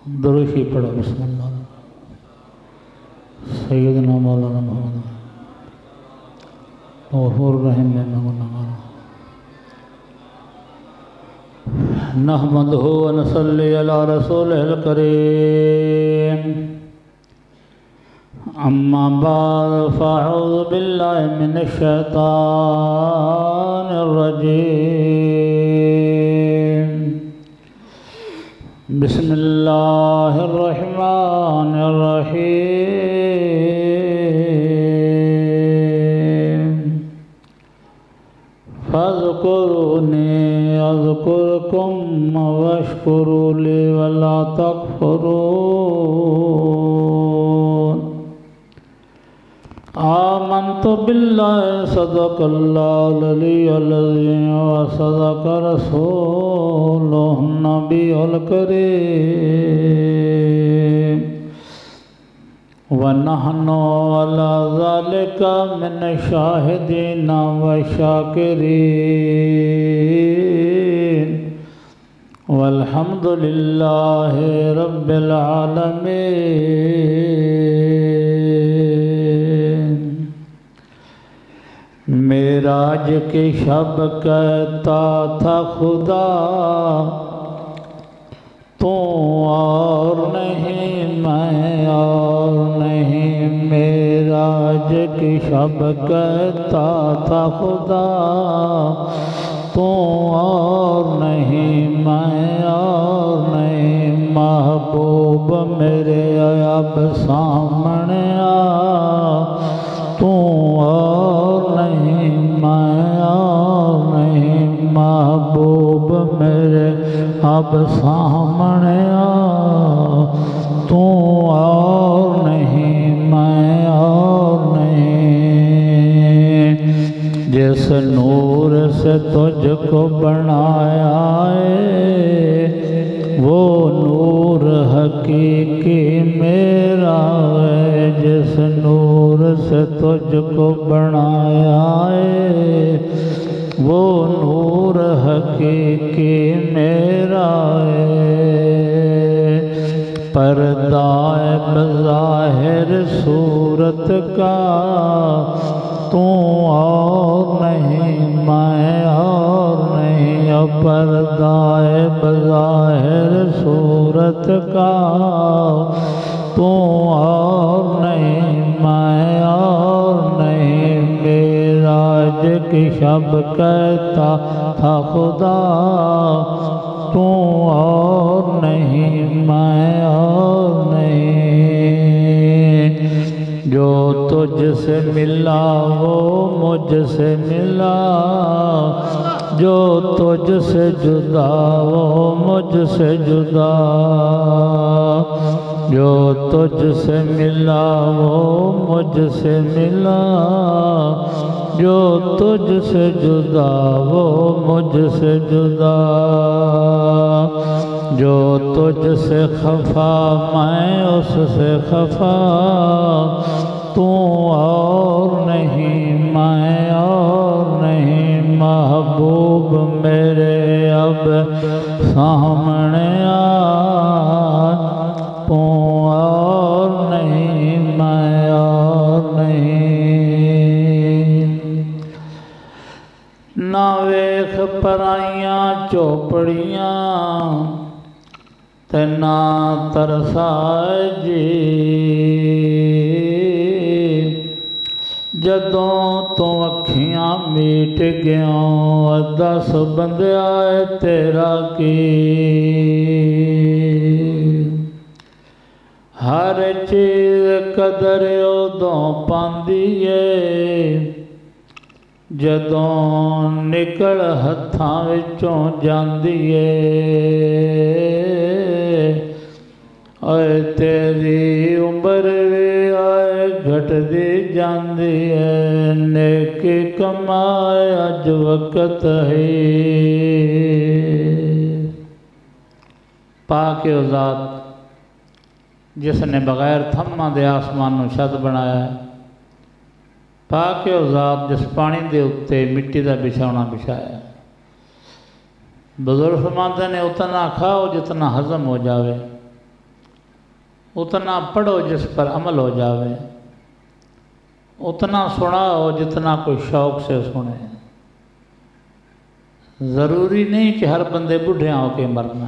دروشی پڑھو بسم اللہ سیدنا مولانا محمد غفور رحیم نحمدہ ونصلی علی رسولہ الکریم اما بعد فاعوذ باللہ من الشیطان الرجیم بسم اللہ الرحمن الرحیم فاذکرونی اذکرکم واشکروا لی ولا تکفرون آمنت باللہ صدق اللہ العلی العظیم وصدق رسولہ النبی الکریم ونحن علی ذالک من الشاہدین والشاکرین والحمد للہ رب العالمین۔ معراج کی شب کہتا تھا خدا تو اور نہیں میں اور نہیں، معراج کی شب کہتا تھا خدا تو اور نہیں میں اور نہیں، محبوب میرے اب سامنے آ تو اور نہیں میں اور نہیں، محبوب میرے اب سامنے آ تو اور نہیں میں اور نہیں، جس نور سے تجھ کو بنایا ہے وہ نور حقیقی میرا ہے، جس نور سے تجھ کو بنایا ہے وہ نور حقیقی میرا ہے، پردہ بظاہر صورت کا تو اور نہیں میں اور نہیں، پردہ بظاہر صورت کا تو اور نہیں میں اور نہیں، معراج کی شب کہتا تھا خدا تو اور نہیں میں اور نہیں، جو تجھ سے ملا وہ مجھ سے ملا، جو تجھ سے جدا وہ مجھ سے جدا، جو تجھ سے ملا وہ مجھ سے ملا، جو تجھ سے جدا وہ مجھ سے جدا، جو تجھ سے خفا میں اس سے خفا تو اور نہیں میں اور نہیں، محبوب میرے اب سامنے آ تو اور نہیں میں اور نہیں، نہ ویخ پرائیاں چوپڑیاں تے نہ ترسائے جی، جدوں تو اکھیاں میٹ گیاں دس بندیا تیرا کی، ہر چیز قدر ادوں پاندی ہے جدوں نکل ہتھاں وچوں جاندی ہے، اے تیری عمر بھی آئے گھٹ دی جاندی ہے، نیکی کمائے اج وقت ہے، پاک او ذات جس نے بغیر تھما دے آسمان نو چھت بنایا ہے، پاک او ذات جس پانی دے اتے مٹی دا بچھاونا بچھایا، بزرگ فرماتے نے اتنا کھاؤ جتنا ہضم ہو جاوے، اتنا پڑھو جس پر عمل ہو جاوے، اتنا سناؤ جتنا کوئی شوق سے سنے۔ ضروری نہیں کہ ہر بندے بڈھیاں ہو کے مرنا،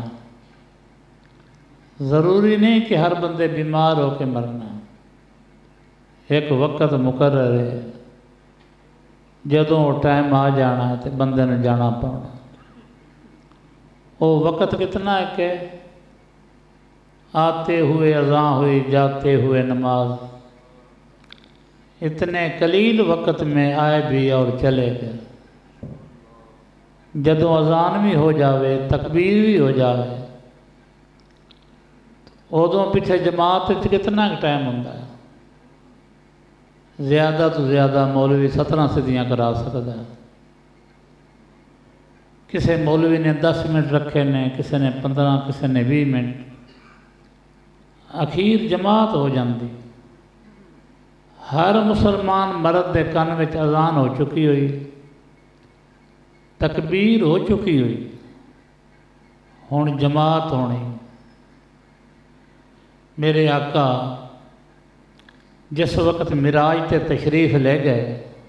ضروری نہیں کہ ہر بندے بیمار ہو کے مرنا۔ ایک وقت مقرر ہے، جدوں ٹائم آ جانا ہے تو بندے نے جانا پانا۔ وہ وقت کتنا ہے کہ آتے ہوئے اذان ہوئی، جاتے ہوئے نماز، اتنے قلیل وقت میں آئے بھی اور چلے گئے۔ جدوں اذان بھی ہو جاوے، تکبیر بھی ہو جاوے، ادوں پیچھے جماعت کتنا ٹائم ہوتا ہے؟ زیادہ تو زیادہ مولوی 17 صدیاں کرا سکتا ہے، کسی مولوی نے 10 منٹ رکھے نے، کسی نے 15، کسی نے 20 منٹ، اخیر جماعت ہو جاندی۔ ہر مسلمان مرد دے کن وچ اذان ہو چکی ہوئی، تکبیر ہو چکی ہوئی، ہن جماعت ہونی۔ میرے آقا جس وقت معراج تے تشریف لے گئے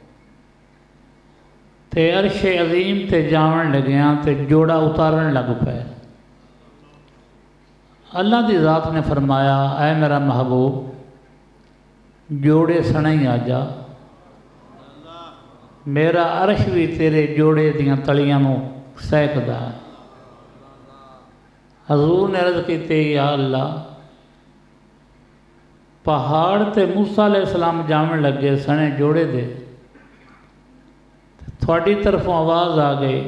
تے عرش عظیم تے جاون لگیاں تے جوڑا اتارن لگ پے۔ اللہ دی ذات نے فرمایا، اے میرا محبوب جوڑے سنے ہی آ جا، میرا عرش بھی تیرے جوڑے دیاں تلیاں نو سہکدا ہے۔ حضور نے عرض کیتے، یا اللہ پہاڑ تے موسیٰ علیہ السلام جاون لگے سنے جوڑے دے، تھوڑی طرفوں آواز آ گئی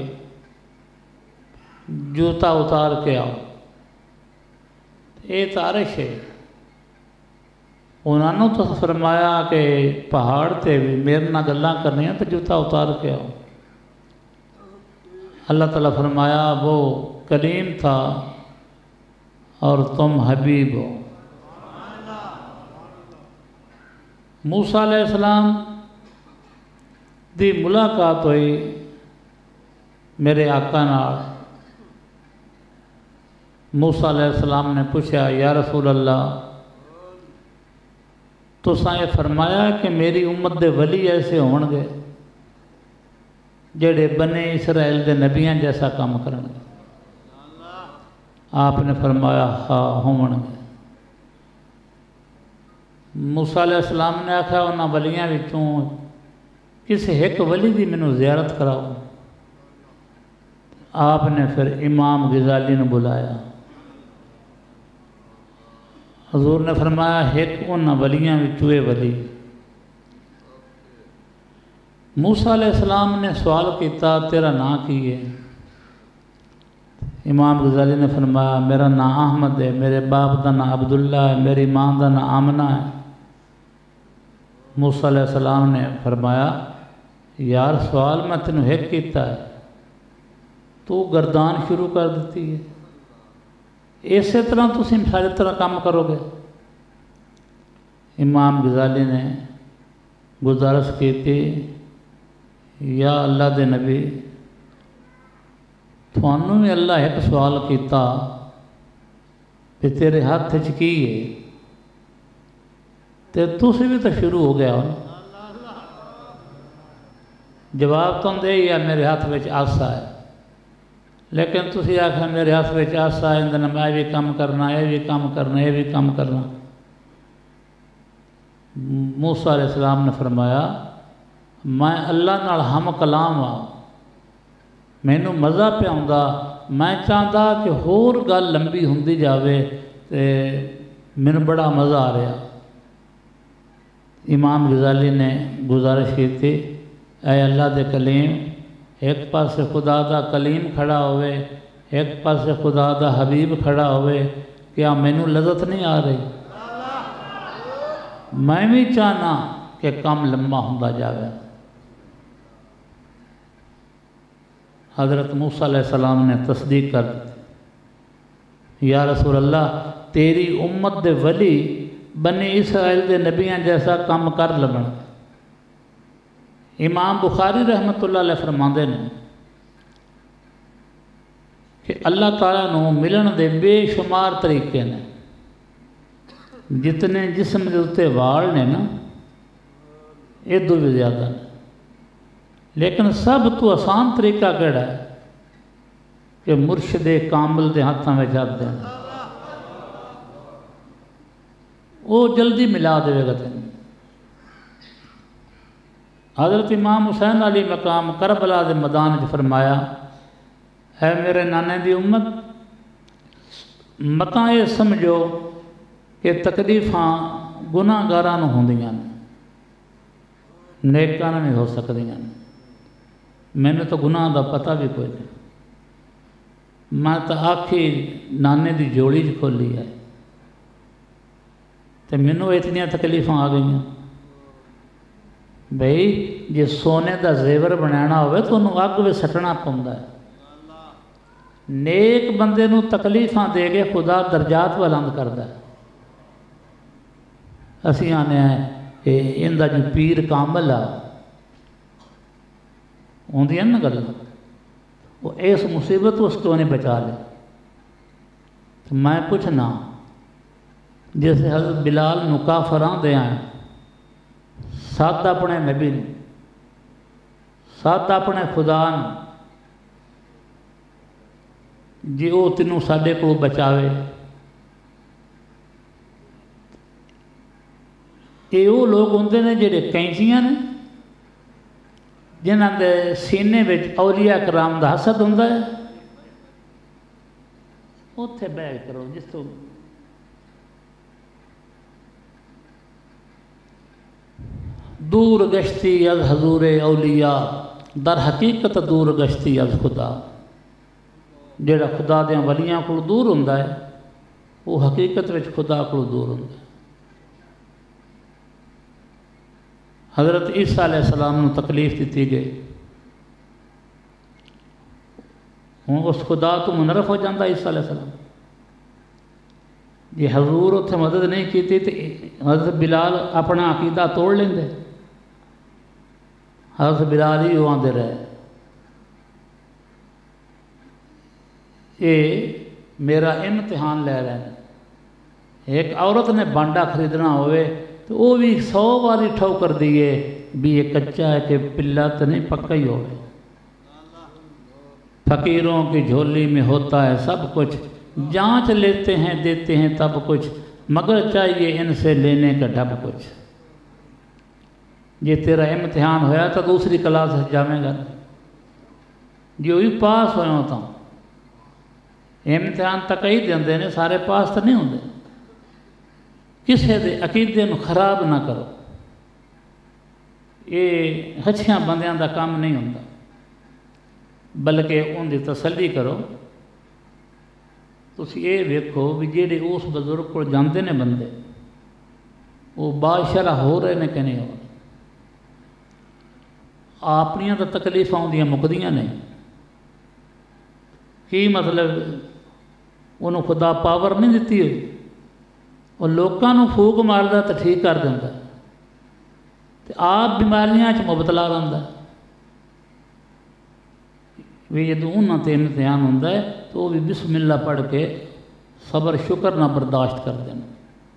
جوتا اتار کے آؤ۔ یہ تو عرش ہے، انہوں نے تو فرمایا کہ پہاڑ تے بھی میرے نہ گلاں کرنی ہیں تو جوتا اتار کے آؤ۔ اللہ تعالیٰ فرمایا وہ کلیم تھا اور تم حبیب ہو۔ موسیٰ علیہ السلام دی ملاقات ہوئی میرے آقا نال۔ موسیٰ علیہ السلام نے پوچھا، یا رسول اللہ تساں یہ فرمایا کہ میری امت دے ولی ایسے ہون گے جڑے بنے اسرائیل دے نبیاں جیسا کام کرن گے؟ آپ نے فرمایا ہاں ہون گے۔ موسیٰ علیہ السلام نے آکھا انہاں ولیاں وچوں کسی ایک ولی دی مینوں زیارت کراؤ۔ آپ نے پھر امام غزالی نے بلایا۔ حضور نے فرمایا ایک انہاں ولیاں وچوں اے ولی۔ موسیٰ علیہ السلام نے سوال کیتا، تیرا نام کی ہے؟ امام غزالی نے فرمایا میرا نام احمد ہے، میرے باپ دا نام عبداللہ ہے، میری ماں دا نام آمنہ ہے۔ موسیٰ علیہ السلام نے فرمایا یار سوال میں تینوں ایک کیتا ہے، تو گردان شروع کر دیتی ہے، اسی طرح تسی ساری طرح کام کرو گے؟ امام غزالی نے گزارش کی تھی، یا اللہ دے نبی تھانوں بھی اللہ ایک سوال کیتا کہ تیرے ہاتھ کی ہے تے تسی بھی تو شروع ہو گیا ہو۔ جواب تو دے یا میرے ہاتھ وچ آسا ہے، لیکن تسی آکھا میرے ہاتھ وچ آسا ہے، اندر میں بھی کام کرنا، یہ بھی کام کرنا، یہ بھی کام کرنا۔ موسیٰ علیہ السلام نے فرمایا میں اللہ نال ہم کلام ہاں، مینوں مزہ پہ آندا، میں چاہتا کہ ہور گل لمبی ہوندی جاوے تے مینوں بڑا مزہ آ رہا۔ امام غزالی نے گزارش کی تھی، اے اللہ دے کلیم، ایک پاس خدا دا کلیم کھڑا ہوئے، ایک پاس خدا دا حبیب کھڑا ہوئے، کیا مینوں لذت نہیں آ رہی؟ میں بھی چاہنا کہ کم لمبا ہوندا جاوے۔ حضرت موسیٰ علیہ السلام نے تصدیق کر دی، یا رسول اللہ تیری امت دے ولی بنی اسرائیل دے نبیاں جیسا کام کر لگن۔ امام بخاری رحمۃ اللہ علیہ فرماندے نے کہ اللہ تعالیٰ نو ملن دے بے شمار طریقے نے، जितने जिस्म के उत्ते वाल ने ना इदों भी ज़्यादा ने, लेकिन सब तो आसान तरीका केड़ा है कि मुर्शदे कामिल के हाथों में हथ दें, वो जल्दी मिला देगा तेन। हज़रत इमाम हुसैन अली मकाम करबला के मैदान च फरमाया, है मेरे नाने की उम्मत, मतां ये समझो कि तकलीफ़ां गुनाहगारां नूं होंदियां ने, नेकां नूं नहीं हो सकदियां ने। मैंने तो गुनाह का पता भी कोई नहीं, मैं तो आखी नाने की जोड़ी च खोली है तो मैनू इतनियां तकलीफ़ां आ गई। बई जे सोने का जेवर बनाना हो तो उन्होंने अग में सटना पौंदा है। नेक बंदे नूं तकलीफ़ां दे के खुदा दर्जात बुलंद करदा है। असीं आने हैं इनका जो पीर कामल आ आउंदियां ना गल्लां, वो इस मुसीबत उसको नहीं बचा ले। तो मैं पूछना, जैसे हज़रत बिलाल नूं काफरां दे आए, सद अपने नबी ने, सद अपने खुदा ने, जे वो तेनों साडे को बचावे। ये वो लोग होंदे ने जिहड़े कैंचियां ने, जिन्हां दे सीने विच औलिया कराम दा हसद हुंदा है। उत्थे बैठ करो जिसों दूर गश्ती अज हजूरे औलिया, दर हकीकत दूर गश्ती अज खुदा। जेड़ा खुदा दे वलियां को दूर हुंदा है, वो हकीकत विच खुदा को दूर हुंदा है। हज़रत ईसा अलैहिस्सलाम नूं तकलीफ़ दी गई, हुण उस खुदा तो मुनरफ हो जाता ईसा अलैहिस्सलाम। जे हजूर उत्थे मदद नहीं की तो हज़रत बिलाल अपना अकीदा तोड़ लेंदे। हज़रत बिलाल ही आंदे रहे, ये मेरा इम्तिहान ले रहे हैं। एक औरत ने बांडा खरीदना होवे तो वो भी 100 बारी ठोकर दिए भी ये कच्चा है कि पिल्ला तो नहीं पक्का ही होवे। फकीरों की झोली में होता है सब कुछ, जांच लेते हैं देते हैं तब कुछ, मगर चाहिए इनसे लेने का ढब कुछ। ये तेरा इम्तिहान होया तो दूसरी क्लास जावेगा, जो भी पास होया तो इम्तिहान तक ही देंदे ने, सारे पास तो नहीं होंगे। किसी के अकीदे नूं खराब ना करो, ये हच्छियां बंदियां दा काम नहीं होंदा, बल्कि उनकी तसल्ली करो। तुसीं ये वेखो भी जेडे उस बजुर्ग को जाते ने बंदे, वो बादशाह हो रहे ने कि नहीं हो रहे। अपनियां तो तकलीफ आउंदियां मुकदियां नहीं। की मतलब उन्होंने खुदा पावर नहीं दी हुई, वो लोगों को फूक मारदा तो ठीक कर दिंदा, तो आप बीमारियां च मुबतला रहिंदा। भी जदों उन्होंने इम्तिहान होंदा है तो वो भी बिस्मिल्ला पढ़ के सबर शुक्र ना बर्दाश्त करते हैं।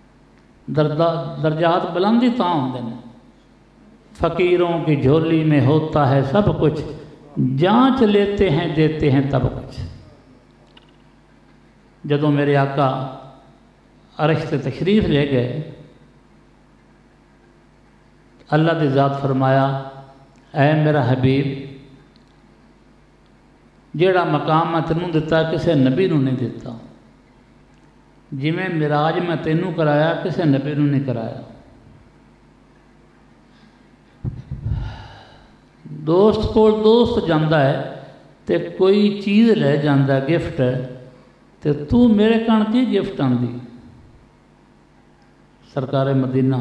दर्जात बुलंदी तां होंदे ने। फ़कीरों की झोली में होता है सब कुछ, जांच लेते हैं देते हैं तब कुछ। जदों मेरे आका अरश से तशरीफ़ ले गए, अल्लाह की ज़ात फरमाया, ऐ मेरा हबीब, जेड़ा मकाम मैं तेनू दिता किसी नबी नूं नहीं दिता, जिमें मिराज मैं तेनू कराया किसी नबी नूं नहीं कराया। दोस्त को दोस्त जाता है तो कोई चीज़ ले जाता गिफ्ट, तो तू मेरे कण की गिफ्ट आंदी। सरकार मदीना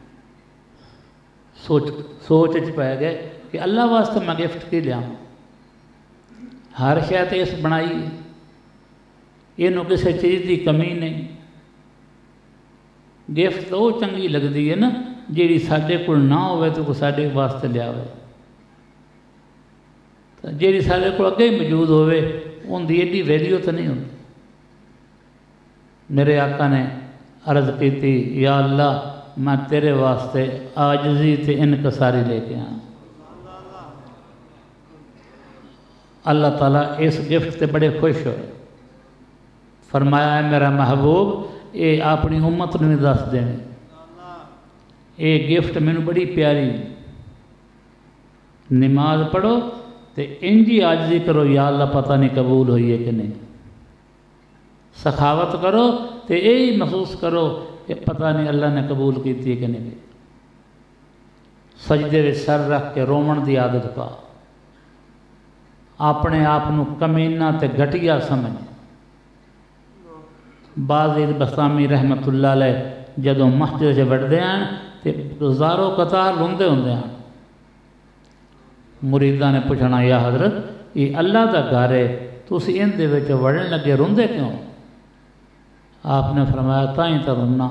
सोच पै गए कि अल्लाह वास्ते मैं गिफ्ट की लिया। हर शय तो इस बनाई, इनू किसी चीज़ की कमी नहीं। गिफ्ट तो वो चंगी लगती है ना जी साढ़े को ना हो तो साढ़े वास्ते लिया, जी साढ़े को अगे ही मौजूद होगी एडी वैल्यू तो नहीं होती। मेरे आका ने عرض کی یا اللہ میں تیرے واسطے آجزی تے انکساری لے کے آیا۔ اللہ تعالیٰ اس گفٹ تے بڑے خوش ہوئے، فرمایا ہے میرا محبوب یہ اپنی امت نے دس دینے، یہ گفٹ مینوں بڑی پیاری، نماز پڑھو تے انجی آجزی کرو یا اللہ پتہ نہیں قبول ہوئی ہے کہ نہیں، سخاوت کرو تے یہی محسوس کرو کہ پتہ نہیں اللہ نے قبول کیتی ہے کہ نہیں، سجدے وچ سر رکھ کے رومن دی عادت پا، اپنے آپ کمینہ تے گھٹیا سمجھ۔ بعض بستامی رحمت اللہ علیہ جدوں مسجد سے وڑدے ہیں تے زارو قطار لوندے ہوندے ہیں، مریداں نے پوچھنا یا حضرت یہ اللہ دا گھر ہے تسی ان دے وچ وڑن لگے روندے کیوں؟ آپ نے فرمایا تائیں تا رونا،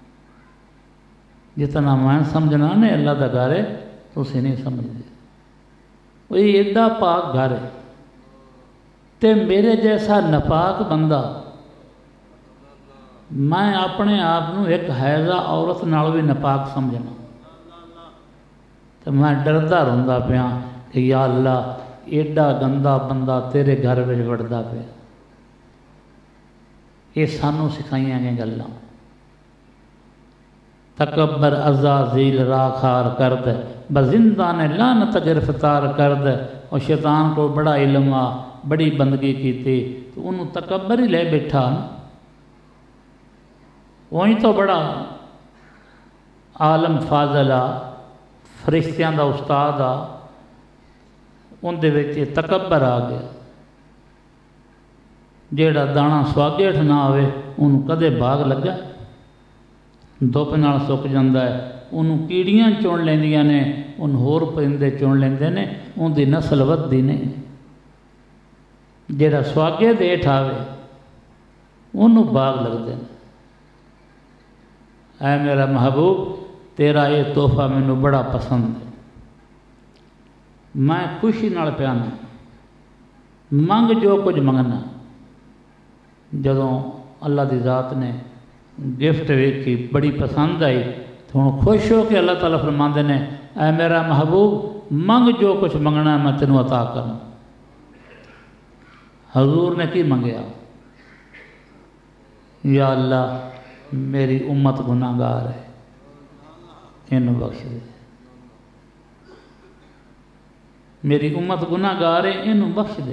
جتنا میں سمجھنا نے اللہ دا گھر ہے تسی نہیں سمجھتے، وہی ایڈا پاک گھر ہے تے میرے جیسا نپاک بندہ میں اپنے آپ ایک حیضہ عورت نال بھی نپاک سمجھنا، تو میں ڈردا روندا پیا کہ یا اللہ ایڈا گندا بندہ تیرے گھر وچ وڑدا پیا۔ یہ سانوں سکھائیاں گئیں گلاں، تکبر عزازیل راکھار کرد بزندان لعنت گرفتار کرد، اور شیطان کو بڑا علم آ بڑی بندگی کیتی تو انہوں تکبر ہی لے بیٹھا، وہیں تو بڑا عالم فاضل آ فرشتیاں دا استاد آ، ان دے وچ تکبر آ گیا، جیڑا دانا سواگیٹھ نہ آوے انہوں کدے باغ لگا، دھوپ نال سک جاندا ہے، انہوں کیڑیاں چون لیندیاں نے، ان ہور پرندے چون لیندے نے، ان دی نسل ودی نے، جیڑا سواگے دیٹھ آوے انہوں باغ لگدے نے۔ اے میرا محبوب تیرا یہ تحفہ مینوں بڑا پسند ہے، میں خوشی نال پیانا، منگ جو کچھ منگنا۔ جدوں اللہ دی ذات نے گفٹ ویکھی بڑی پسند آئی تو ہن خوش ہو کے اللہ تعالیٰ فرماندے نے اے میرا محبوب منگ جو کچھ منگنا ہے میں تینوں عطا کروں۔ حضور نے کی منگیا؟ یا اللہ میری امت گناہ گار ہے، انہوں بخش دے، میری امت گناہ گار ہے انہوں بخش دے۔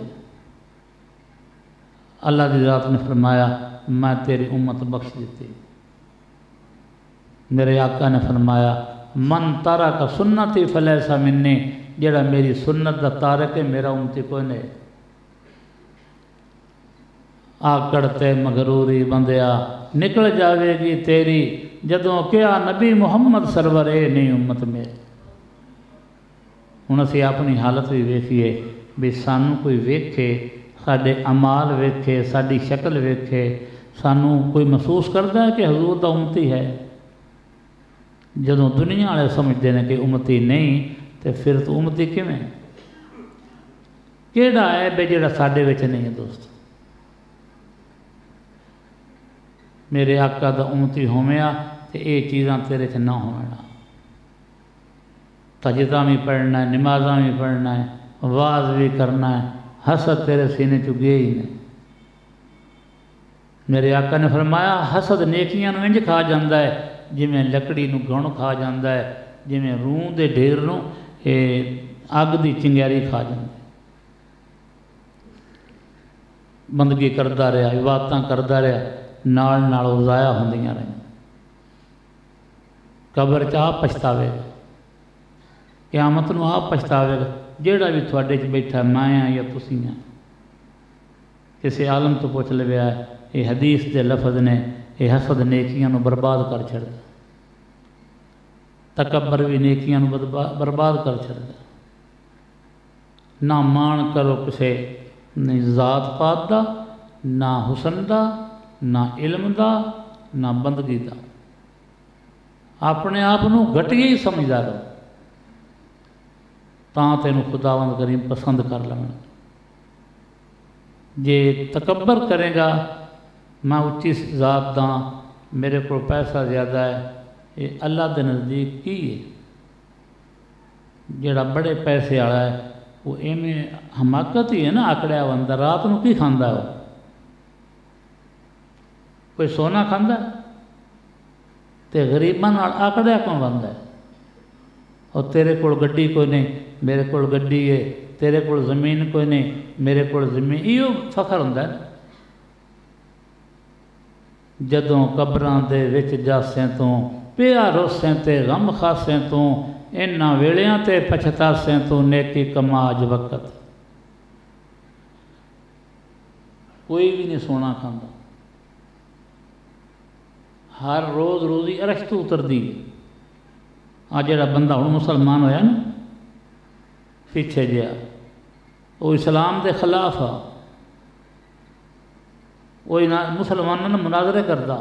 اللہ دی ذات نے فرمایا میں تیری امت بخش دیتی۔ میرے آقا نے فرمایا من ترک سنتی فلیس منی، جڑا میری سنت دا تارک ہے میرا امتی کوئی نہیں۔ آکڑتے مغروری بندیا نکل جاوے گی تیری، جدوں کیا نبی محمد سرور اے نہیں امت میری۔ ہن اسی اپنی حالت بھی ویکھیے بھی سانوں کوئی ویکھے، ساڈے اعمال ویکھے، ساڈی شکل ویکھے، سانوں کوئی محسوس کردا ہے کہ حضور دا امتی ہے؟ جدوں دنیا والے سمجھتے ہیں کہ امتی نہیں تو پھر تو امتی کیویں؟ کیڑا ہے بے جڑا ساڈے وچ نہیں ہے؟ دوست میرے آقا دا امتی ہومیا تو یہ چیزاں تیرے سے نہ ہونا، تجدہ بھی پڑھنا ہے، نمازاں بھی پڑھنا ہے، واز بھی کرنا ہے، حسد تیرے سینے چگے ہی نہیں۔ میرے آقا نے فرمایا حسد نیکیاں نو انج کھا جاندا ہے جی میں لکڑی نو گھن کھا جاندا ہے، جی میں روح دے ڈھیر نو اگ دی چنگیاری کھا جاندا ہے۔ بندگی کردا رہا، عبادتاں کردا رہا، نال نال ضائع ہوندیاں رہی، قبر چ آپ پچھتاوے گا، قیامت نو آپ پچھتاوے گا۔ جیڑا بھی تھوڑے چ بیٹھا میں ہاں یا تسی ہاں، کسی عالم تو پوچھ لیا ہے، یہ حدیث دے لفظ نے، یہ حسد نیکیاں نو برباد کر چھڑدا، تکبر بھی نیکیاں نو برباد کر چھڑدا۔ نہ مان کرو کسے نہ ذات پات دا، نہ حسن دا، نہ علم دا، نہ بندگی دا، اپنے آپ نو گھٹیا ہی سمجھدا رہو، تاں تینوں خداوند کریم پسند کر لگنا۔ جے تکبر کرے گا میں اچھی ذات دا، میرے کو پیسہ زیادہ ہے، یہ اللہ کے نزدیک کی ہے؟ جڑا بڑے پیسے والا ہے وہ ایویں حماقت ہی ہے نا، آکڑیا بندہ رات کو کی کھانا وہ؟ کوئی سونا کھانا تے غریباں نال آکڑیا کون بنتا ہے؟ اور تیرے کول گڈی کوئی نہیں، میرے کول گڈی ہے، تیرے کول زمین کوئی نہیں، میرے کول زمین، یہ فخر ہوندا ہے۔ جدوں قبراں دے وچ جاسیں تو پیا روسیں تے غم خاسیں تو انہاں ویلیاں تے پچھتاسیں تو نیکی کما اج وقت۔ کوئی بھی نہیں سونا کھاندا، ہر روز روزی عرش تو اتردی۔ آ جڑا بندہ ہن مسلمان ہویا نا پیچھے جیا، وہ اسلام دے خلاف آ، وہ مسلمانوں نے مناظرے کرتا،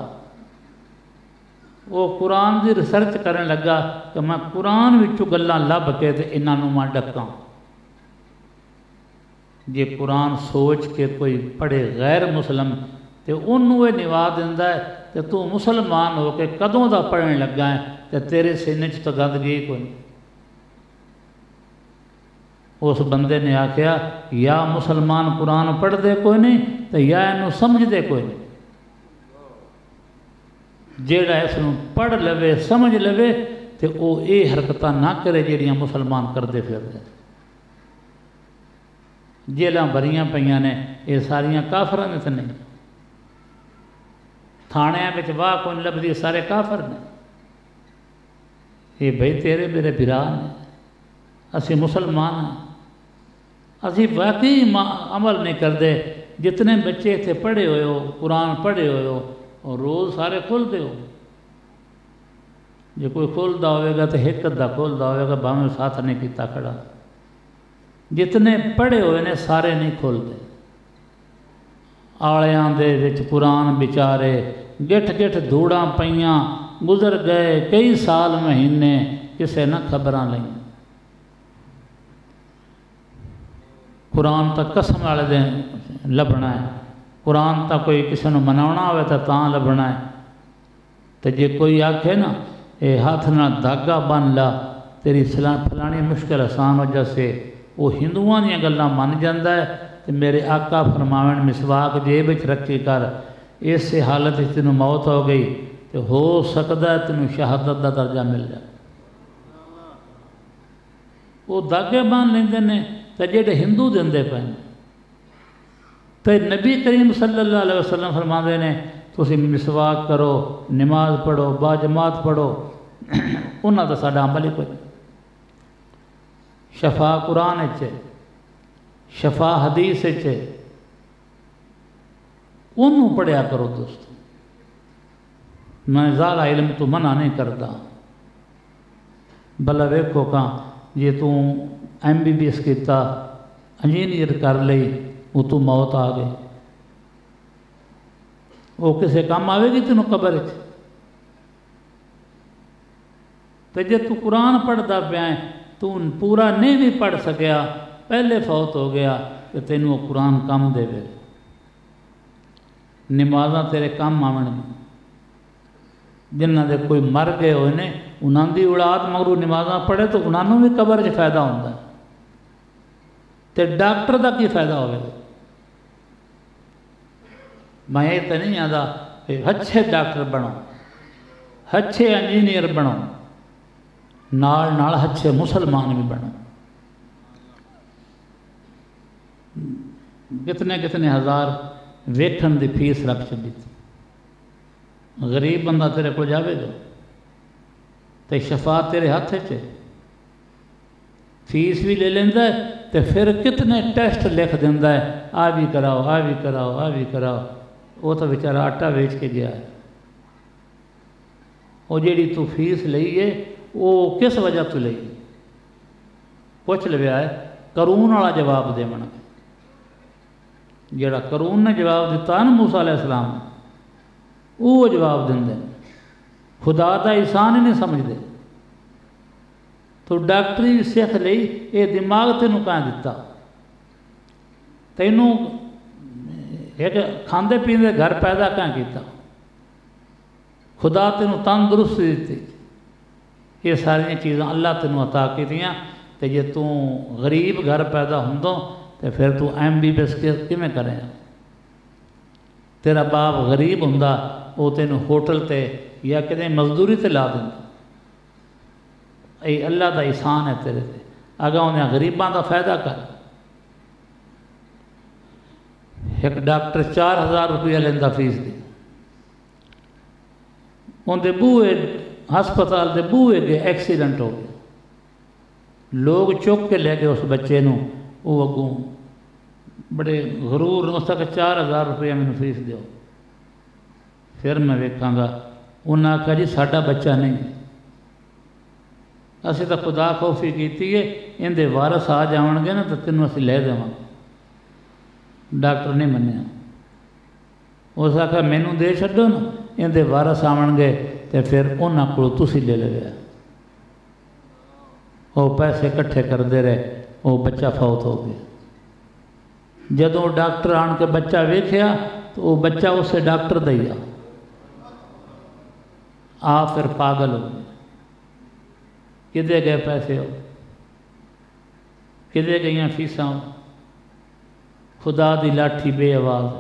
وہ قرآن دی ریسرچ کرنے لگا کہ میں قرآن وچوں گلاں لب کے تے انہاں نوں میں ڈکاں۔ جے قرآن سوچ کے کوئی پڑھے غیر مسلم تے انہوں یہ نوا دیندا ہے تے تو مسلمان ہو کے کدوں دا پڑھنے لگا ہے تے تیرے سینے چ تو گند گئی کوئی نہیں۔ اس بندے نے آکھیا یا مسلمان قرآن پڑھ دے کوئی نہیں تے یا انہوں سمجھ دے کوئی نہیں۔ جیڑا اس نوں پڑھ لوے سمجھ لوے تے او اے حرکتاں نہ کرے جیڑیاں مسلمان کردے پھر دے۔ جیلاں بھریاں پیاں نے یہ ساریاں کافراں نے تے نہیں، تھانیاں وچ واہ کوئی لبدی سارے کافر نے۔ یہ بھائی تیرے میرے بھرا نے، اسی مسلمان ہیں، اسی واقعی عمل نہیں کرتے۔ جتنے بچے تھے پڑھے ہوئے ہو، قرآن پڑھے ہوئے ہو اور روز سارے کھولتے ہو، جو کوئی کھولتا ہوئے گا تو ایک ادھا کھولتا ہوئے گا، بھاویں ساتھ نہیں کیتا کھڑا۔ جتنے پڑھے ہوئے نے سارے نہیں کھولتے۔ آلیاں دے وچ قرآن بیچارے گٹھ گٹھ دھوڑاں پئیاں، گزر گئے کئی سال مہینے، کسے نہ خبراں لیں۔ قرآن تا قسم والے دن لبنا ہے، قرآن تا کوئی کسی نے مناونا ہوئے تاں لبنا ہے۔ تو جے کوئی آکھے نا اے ہاتھ نہ دھاگا بن لا تیری فلانی مشکل آسان ہو جیسے، وہ ہندوؤں دیاں گلاں من جاندا ہے۔ تو میرے آقا فرماون مسواک جیب وچ رکھی کر، اس سے حالت وچ تینوں موت ہو گئی تو ہو سکدا ہے تینوں شہادت دا درجہ مل جائے۔ وہ دھاگے بن لیندے نے تے جڑے ہندو دیندے پے نے۔ تے نبی کریم صلی اللہ علیہ وسلم فرماندے نے تسی مسواک کرو، نماز پڑھو، باجماعت پڑھو، انہاں دا ساڈا عمل ہی کوئی نہیں۔ شفا قرآن ہے، شفا حدیث ہے، انہوں پڑھیا کرو دوست۔ میں زیادہ علم تو منع نہیں کرتا، بلا ویکھو کہاں یہ تو MBBS کیتا، انجینئر کر لئی، وہ تو موت آ گئی، وہ کسے کام آوے گی تینوں قبر وچ؟ تے جے تو قرآن پڑھدا پیا ہے، تو پورا نہیں بھی پڑھ سکیا، پہلے فوت ہو گیا کہ تینوں وہ قرآن کام دے وے۔ نمازاں تیرے کام آون گی، جنہ دے کوئی مر گئے ہوئے نے انہاں دی اولاد مگرو نمازاں پڑھے تو انہاں نوں بھی قبر وچ فائدہ ہوندا ہے۔ تے ڈاکٹر دا کی فائدہ ہوئے گا؟ میں یہ تو نہیں آتا کہ اچھے ڈاکٹر بنو، اچھے انجینئر بنو، نال نال اچھے مسلمان بھی بنو۔ کتنے کتنے ہزار ویکھن دی فیس رکھ چلی تھی، غریب بندہ تیرے کو جاوے گا تے شفا تیرے ہاتھ چے، فیس بھی لے لیندا ہے تے پھر کتنے ٹیسٹ لکھ دیندا ہے، آ بھی کراؤ، آ بھی کراؤ، آ بھی کراؤ۔ وہ تو بیچارہ آٹا بیچ کے گیا ہے۔ وہ جیڑی تو فیس لئی ہے وہ کس وجہ تو لئی؟ پوچھ لیا ہے، قارون والا جواب دے من، جیڑا قارون نے جواب دیتا نا موسیٰ علیہ السلام، وہ جواب دیں دے، خدا دا احسان ہی نہیں سمجھ دے۔ تو ڈاکٹری سیکھ لئی، یہ دماغ تینوں کہاں دیتا؟ تینوں ایک کھاندے پیندے گھر پیدا کہاں کیتا؟ خدا تینوں تندرستی دیتی، یہ ساری چیزاں اللہ تینوں عطا کیتیاں۔ تے جے تو غریب گھر پیدا ہوندوں تے پھر تو MBBS کیویں کریں؟ تیرا باپ غریب ہوندا وہ تینوں ہوٹل تے یا کدے مزدوری تے لا دیندا، اے اللہ دا احسان ہے تیرے تے، اگا انہیں غریباں دا فائدہ کر۔ ایک ڈاکٹر 4000 روپیہ لیندا فیس دی، ان دے بوئے ہسپتال دے بوئے گئے ایکسیڈنٹ ہو گیا، لوگ چک کے لے گئے اس بچے نو، وہ اگوں بڑے غرور اس تک 4000 روپیہ میں فیس دیو، پھر میں ویکھاں گا۔ انہاں آکھا جی ساڈا بچہ نہیں، اسی تو خدا خوفی کیتی ہے، ان دے وارث آ جاون گے نا تو تینوں اسی لے دیواں گے۔ ڈاکٹر نہیں منیا، اس آکھا مینوں دے چھڈو نا، ان دے وارث آون گے تے پھر انہاں کولوں تسی لے لے۔ وہ پیسے کٹھے کردے رہے، وہ بچہ فوت ہو گیا۔ جدوں ڈاکٹر آن کے بچہ ویکھیا تو وہ بچہ اسے ڈاکٹر دیا، پھر پاگل ہو گیا۔ کدے گئے پیسے ہو، کدے گئیاں فیساں ہو؟ خدا دی لاٹھی بے آواز ہے۔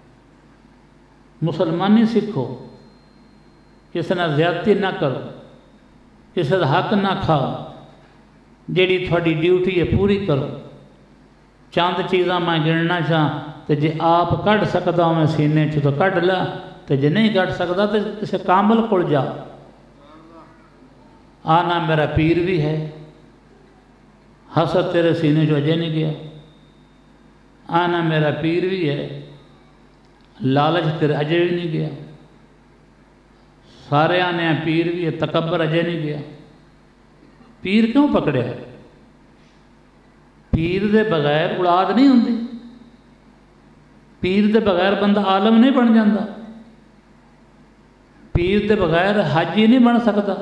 مسلمانی سکھو، کسی نے زیادتی نہ کرو، کسی کا حق نہ کھاؤ، جیڑی تھوڑی ڈیوٹی ہے پوری کرو۔ چند چیزاں میں گننا چاہ تو جے آپ کٹ سکتا ہوں میں سینے تو کٹ لا، تو جے نہیں کٹ سکتا تو کسی کامل کو جا۔ آنا میرا پیر بھی ہے، حسد تیرے سینے جو اجے نہیں گیا۔ آنا میرا پیر بھی ہے، لالچ تیرے اجے بھی نہیں گیا۔ سارے آنے پیر بھی ہے، تکبر اجے نہیں گیا۔ پیر کیوں پکڑے؟ پیر دے بغیر اولاد نہیں ہوندی، پیر دے بغیر بندہ عالم نہیں بن جاندہ، پیر دے بغیر حاجی نہیں بن سکتا،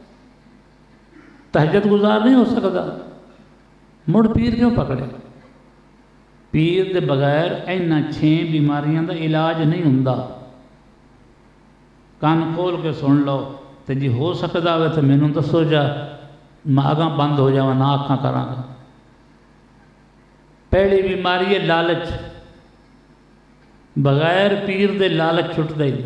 تہجد گزار نہیں ہو سکتا۔ مڑ پیر کیوں پکڑے؟ پیر دے بغیر اینا 6 بیماریاں دا علاج نہیں ہوندا۔ کان کھول کے سن لو، تو جی ہو سکتا ہوئے تو مینوں دسو جا، میں آگاں بند ہو جاواں، نہ آکھاں کراں گا۔ پہلی بیماری ہے لالچ، بغیر پیر دے لالچ چھٹ دے۔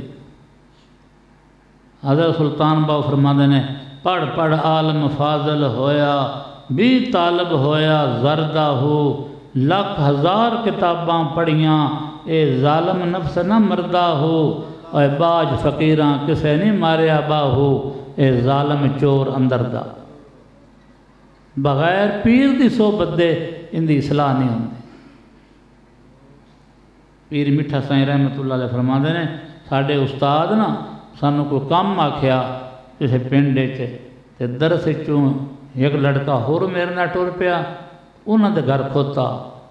حضرت سلطان باؤ فرماندے نے، پڑھ پڑھ عالم فاضل ہویا، بھی طالب ہویا زردہ ہو، لاکھ ہزار کتاباں پڑھیاں، اے ظالم نفس نہ مردہ ہو، اے باج فقیراں کسے نہیں ماریا باہو، اے ظالم چور اندر دا۔ بغیر پیر دی صحبت دے ان دی اصلاح نہیں ہوندی۔ پیر میٹھا سائیں رحمت اللہ علیہ فرماندے نے، ساڈے استاد نا سانوں کوئی کام آکھیا کسے پنڈے تے درس چوں ایک لڑکا ہور میرے نال ٹر پیا، انہاں دے گھر کھوتا،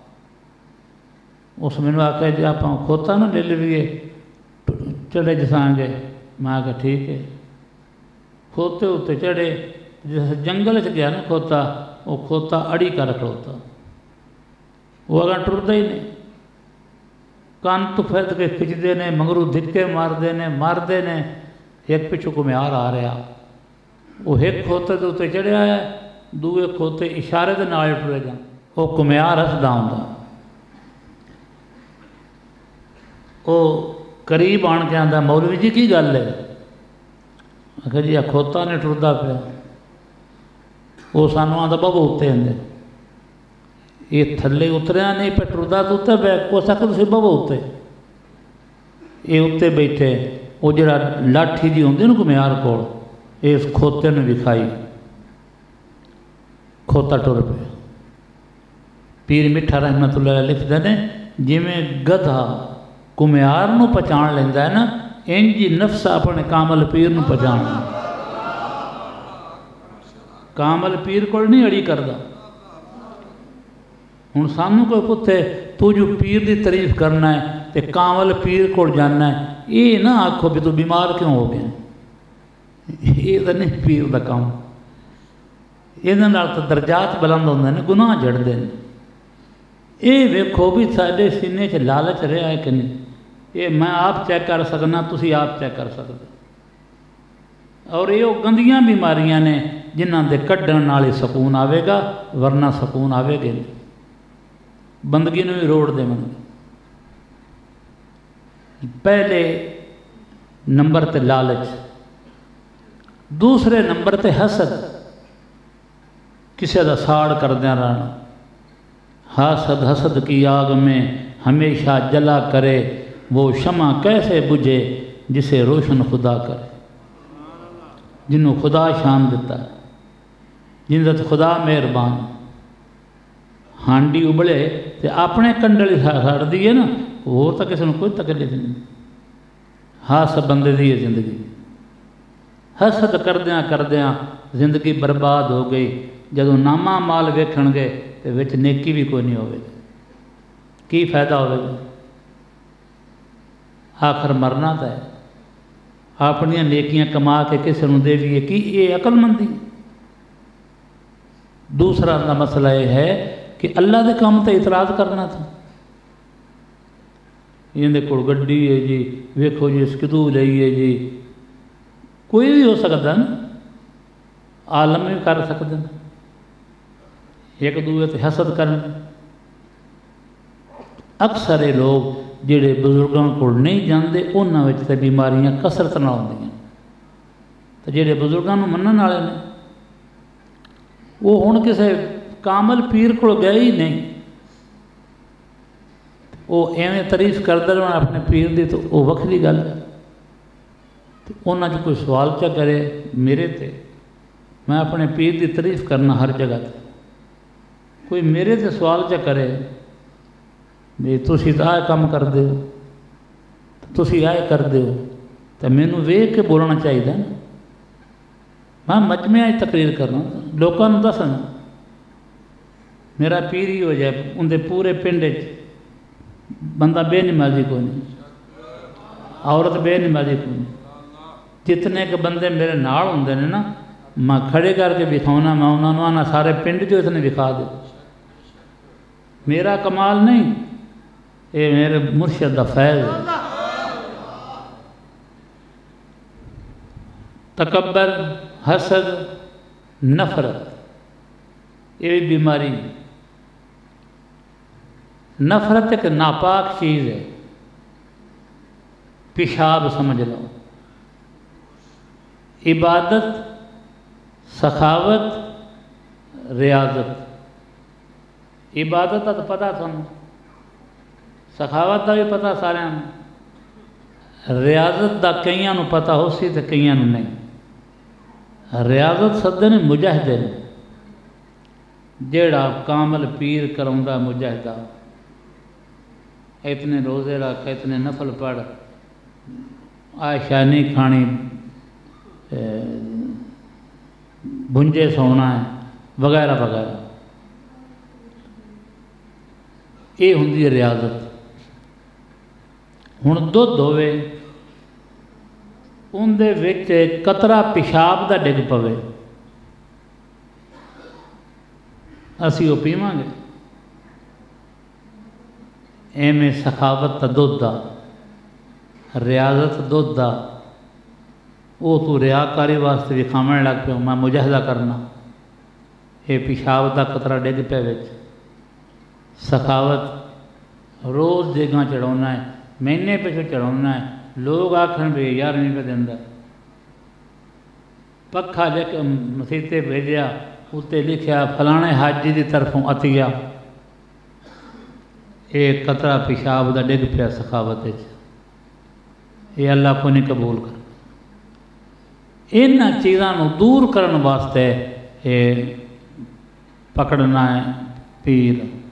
اس مینوں آکھیا جی آپ کھوتا نہ لے لیے چڑھے جساں گے۔ میں آکھیا ٹھیک ہے، کھوتے ہوتے چڑھے، جیسے جنگل چ گیا نا کھوتا، وہ کھوتا اڑی کر کھڑوتا، وہ اگاں ٹردا ہی نہیں، کان تو پھرد کے کھچدے نے، مگرو دھکے ماردے نے، ایک پچھو کمیار آ رہا، وہ ایک کھوتے دے اتنے چڑھیا ہے، دوے کھوتے اشارے دے نال ٹرے جان، وہ کمیار ہسدا ہوندا، وہ قریب آن کے آندا مولوی جی کی گل ہے؟ آخر جی کھوتا نے ٹردا پیا، وہ سانوں آندا بابا اتنے آدھے، یہ تھلے اتریا نہیں پہ ٹردا تو اتنے پہ کو سکتا سی بابا اتنے، یہ اتنے بیٹھے، وہ جڑا لاٹھی جی ہوندی نا کمیار کول، اس کھوتے نے وکھائی، کھوتا ٹر پہ۔ پیر میٹھا رحمت اللہ علیہ لکھتے ہیں، جی میں گدھا کمیار نو پہچان لیندہ ہے نا، انجی نفس اپنے کامل پیر نو پہچان لیندہ، کامل پیر کو نہیں اڑی کردہ۔ ہن سانوں کوئی پتے تو جو پیر دی تعریف کرنا ہے تے کامل پیر کو جاننا ہے، یہ نہ آکھو بھی تو بیمار کیوں ہو گئے، یہ تو نہیں پیر دا کام، یہ تو درجات بلند ہوندے نے، گناہ جڑ دے، یہ ویکھو بھی ساڈے سینے چ لالچ رہا ہے کہ نہیں، یہ میں آپ چیک کر سکنا، تسی آپ چیک کر سکتے، اور یہ گندیاں بیماریاں نے جنہاں دے کڈن نال ہی سکون آئے گا، ورنہ سکون آئے گا نہیں، بندگی نو ہی روڑ دے من۔ پہلے نمبر تے لالچ، دوسرے نمبر تے حسد، کسی دا ساڑ کردیاں رہنا۔ حاسد حسد کی آگ میں ہمیشہ جلا کرے، وہ شمع کیسے بجھے جسے روشن خدا کرے۔ جنہوں خدا شان دیتا ہے، جن تے خدا مہربان، ہانڈی ابڑے تے اپنے کنڈل سڑ دیے نا، وہ تو کسی نے کوئی تکلیف نہیں۔ حسد بندے دی زندگی، حسد کردیاں کردیاں زندگی برباد ہو گئی۔ جدوں نامہ مال ویکھن گے تو وچ نیکی بھی کوئی نہیں ہوئے، کی فائدہ ہوئے گا؟ آخر مرنا تو ہے، اپنی نیکیاں کما کے کسی نے دے دیے، کی یہ عقل مندی؟ دوسرا مسئلہ یہ ہے کہ اللہ دے کام تے اعتراض کرنا تھا۔ یہ کول گڈی ہے جی، ویکھو جی سکدو لئیے جی، کوئی بھی ہو سکتا نا، عالم بھی کر سکتے ہیں، ایک دوسرے تے حسد کرن۔ اکثر لوگ جڑے بزرگوں کو نہیں جانتے انہاں وچ تے بیماریاں کثرت نال ہوندیاں، تے جڑے بزرگاں نوں منن والے نے وہ ہن کسے کامل پیر کو گئے ہی نہیں، وہ ایویں تعریف کرتے رہنا اپنے پیر دی، تو وہ وکھری گل ہے۔ انہاں جو کوئی سوال چا کرے میرے تے، میں اپنے پیر دی تعریف کرنا ہر جگہ تے، کوئی میرے تے سوال چا کرے بھی تسی تو آئے کام کر دے ہو، تسی آئے کر دے ہو، تو مینوں ویکھ کے بولنا چاہیے نا۔ میں مجمع تقریر کرنا، لوگوں نے دسنا میرا پیر ہی ہو جائے، اندر پورے پنڈ بندہ بے نمازی کو نہیں، عورت بے نمازی کو نہیں، جتنے کے بندے میرے نال ہوندے نے نا، میں کھڑے کر کے دکھاؤنا، میں انہوں نے آنا سارے پنڈ جو اتنے دکھا دے۔ میرا کمال نہیں، یہ میرے مرشد دا فیض ہے۔ تکبر، حسد، نفرت، یہ بھی بیماری۔ نفرت ایک ناپاک چیز ہے، پیشاب سمجھ لو۔ عبادت، سخاوت، ریاضت۔ عبادت کا تو پتہ سانوں، سخاوت کا بھی پتہ سارے، ریاضت کا کئیاں نوں پتہ ہو سی تو کئیاں نوں نہیں۔ ریاضت سدے نے مجاہدے نے، جیڑا کامل پیر کراؤندا مجاہدہ، اتنے روزے رکھ، اتنے نفل پڑھ، عائشہ نہیں کھانی، بھنجے سونا ہے، وغیرہ وغیرہ۔ یہ ہوندی ہے ریاضت۔ ہن دودھ ہوئے، اندے وچ قطرہ پیشاب دا ڈگ پوے، اسی وہ پیواں گے؟ ایویں سخاوت تا دودھ دا، ریاضت دودھ دا، وہ تو ریاکاری واسطے بھی کھاونے لگ پہ، میں مجاہدہ کرنا، یہ پیشاب دا قطرہ ڈگ پہ وچ۔ سخاوت روز دیگاں چڑھانا ہے، مہینے پچھو چڑھانا ہے، لوگ آکھن بھی یار نہیں پہ دیندہ، پکھا لے کے مسیتے بھیجیا، اُتے لکھیا فلانے حاجی دی طرفوں عطیہ، ایک قطرہ پیشاب دا ڈگ پیا سخاوت ہے، یہ اللہ کو نہیں قبول کر۔ ان چیزاں نو دور کرن واسطے پکڑنا ہے پیر۔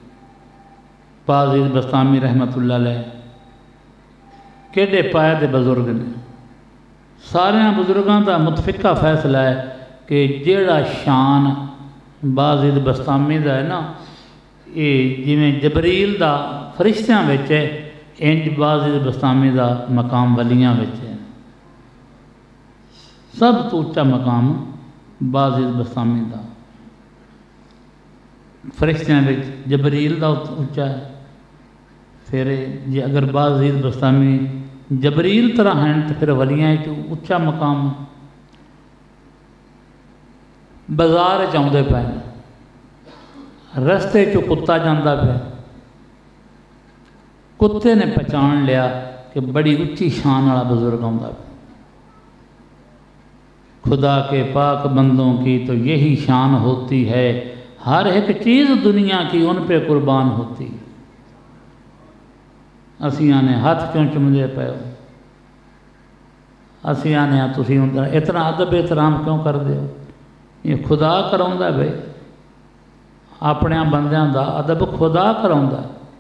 باز بستامی رحمت اللہ علیہ کیڑے پائے دے بزرگ نے، سارے بزرگاں دا متفقہ فیصلہ ہے کہ جیڑا شان باز بستامی دا ہے نا، یہ جویں جبریل دا فرشتیاں وچ ہے، انج باز بستامی دا مقام ولیاں وچ ہے۔ سب تو اچا مقام باز بستامی دا، فرشتیاں وچ جبریل دا اچا ہے۔ پھر جی اگر بعض بستامی جبریل طرح ہیں تو پھر ولیاں اچا مقام۔ बाजार आउंदे पे, रस्ते चो कुत्ता जांदा पे, कुत्ते ने पहचान लिया कि बड़ी उच्ची शान वाला बुजुर्ग आउंदा पे। खुदा के पाक बंदों की तो यही शान होती है, हर एक चीज़ दुनिया की उन पे कुर्बान होती है। असी आने हाथ क्यों चुमदे पे हो, असी आने तुसी इतना अदब एहतराम क्यों कर दे हो। ये खुदा कराउंदा बई, अपने बंदियां दा अदब खुदा कराउंदा।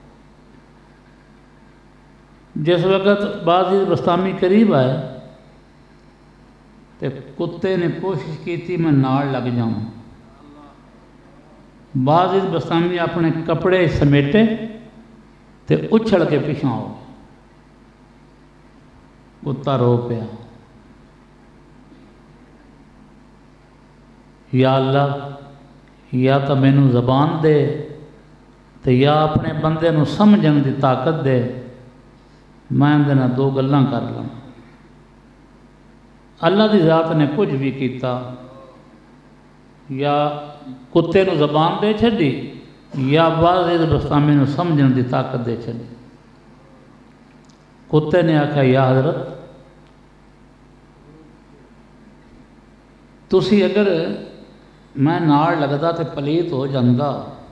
जिस वक्त बाज़ बस्तामी करीब आए तो कुत्ते ने कोशिश की मैं नाल लग जाऊँ। बाज़ बस्तामी अपने कपड़े समेटे ते उछल के पिछा हो, कुत्ता रो पिया, या अल्लाह या तो मैनू ज़बान दे तो या अपने बंदे नू समझण दी ताकत दे, मैं उहदे नाल दो गल्लां कर लवां। अल्लाह की ज़ात ने कुछ भी किया, या कुत्ते नू ज़बान दे छड़ी या बाज़ बस्तामी नू समझण दी ताकत दे छड़ी। कुत्ते ने आख्या या हज़रत तुसी अगर मैं नाल लगदा तो पलीत हो जांदा,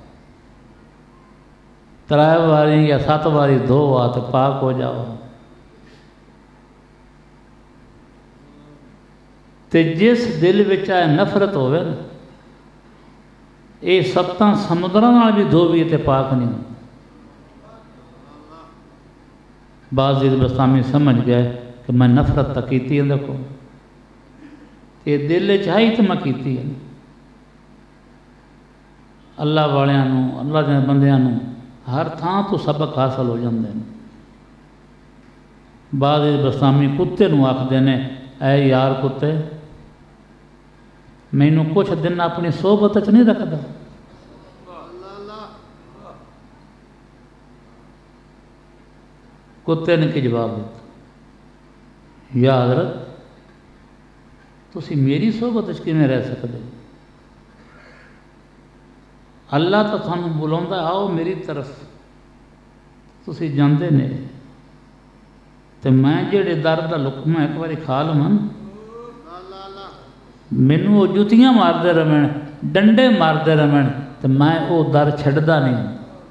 3 बारी या 7 बारी धो आ तो पाक हो जाओ। ते जिस दिल विच नफरत होवे ना, ये 7 समुद्रां नाल भी धोवीए ते पाक नहीं होंदा। बाज़ बस्तामी समझ गए कि मैं नफरत तक की है, देखो ये दिल च आई तो मैं की है। अल्लाह वालियां नूं, अल्लाह दे बंदियां नूं हर थां तो सबक हासिल हो जाते हैं। बाज़ बस्तामी कुत्ते नूं आखदे ने, ऐ यार कुत्ते मैनू कुछ दिन अपनी सोहबत च नहीं रखदा। कुत्ते ने की जवाब दिता, या हज़रत तुसी मेरी सोहबत च किवें रह सकदे। अल्लाह तो थानू बुलाउंदा, आओ मेरी तरफ, तुसी जांदे ने। तो मैं जेड़े दर दा लुकमा एक बारी खा लवां, मैनू वो जुतियां मारते रहन, डंडे मारते रहन, तो मैं वो दर छड्डदा नहीं।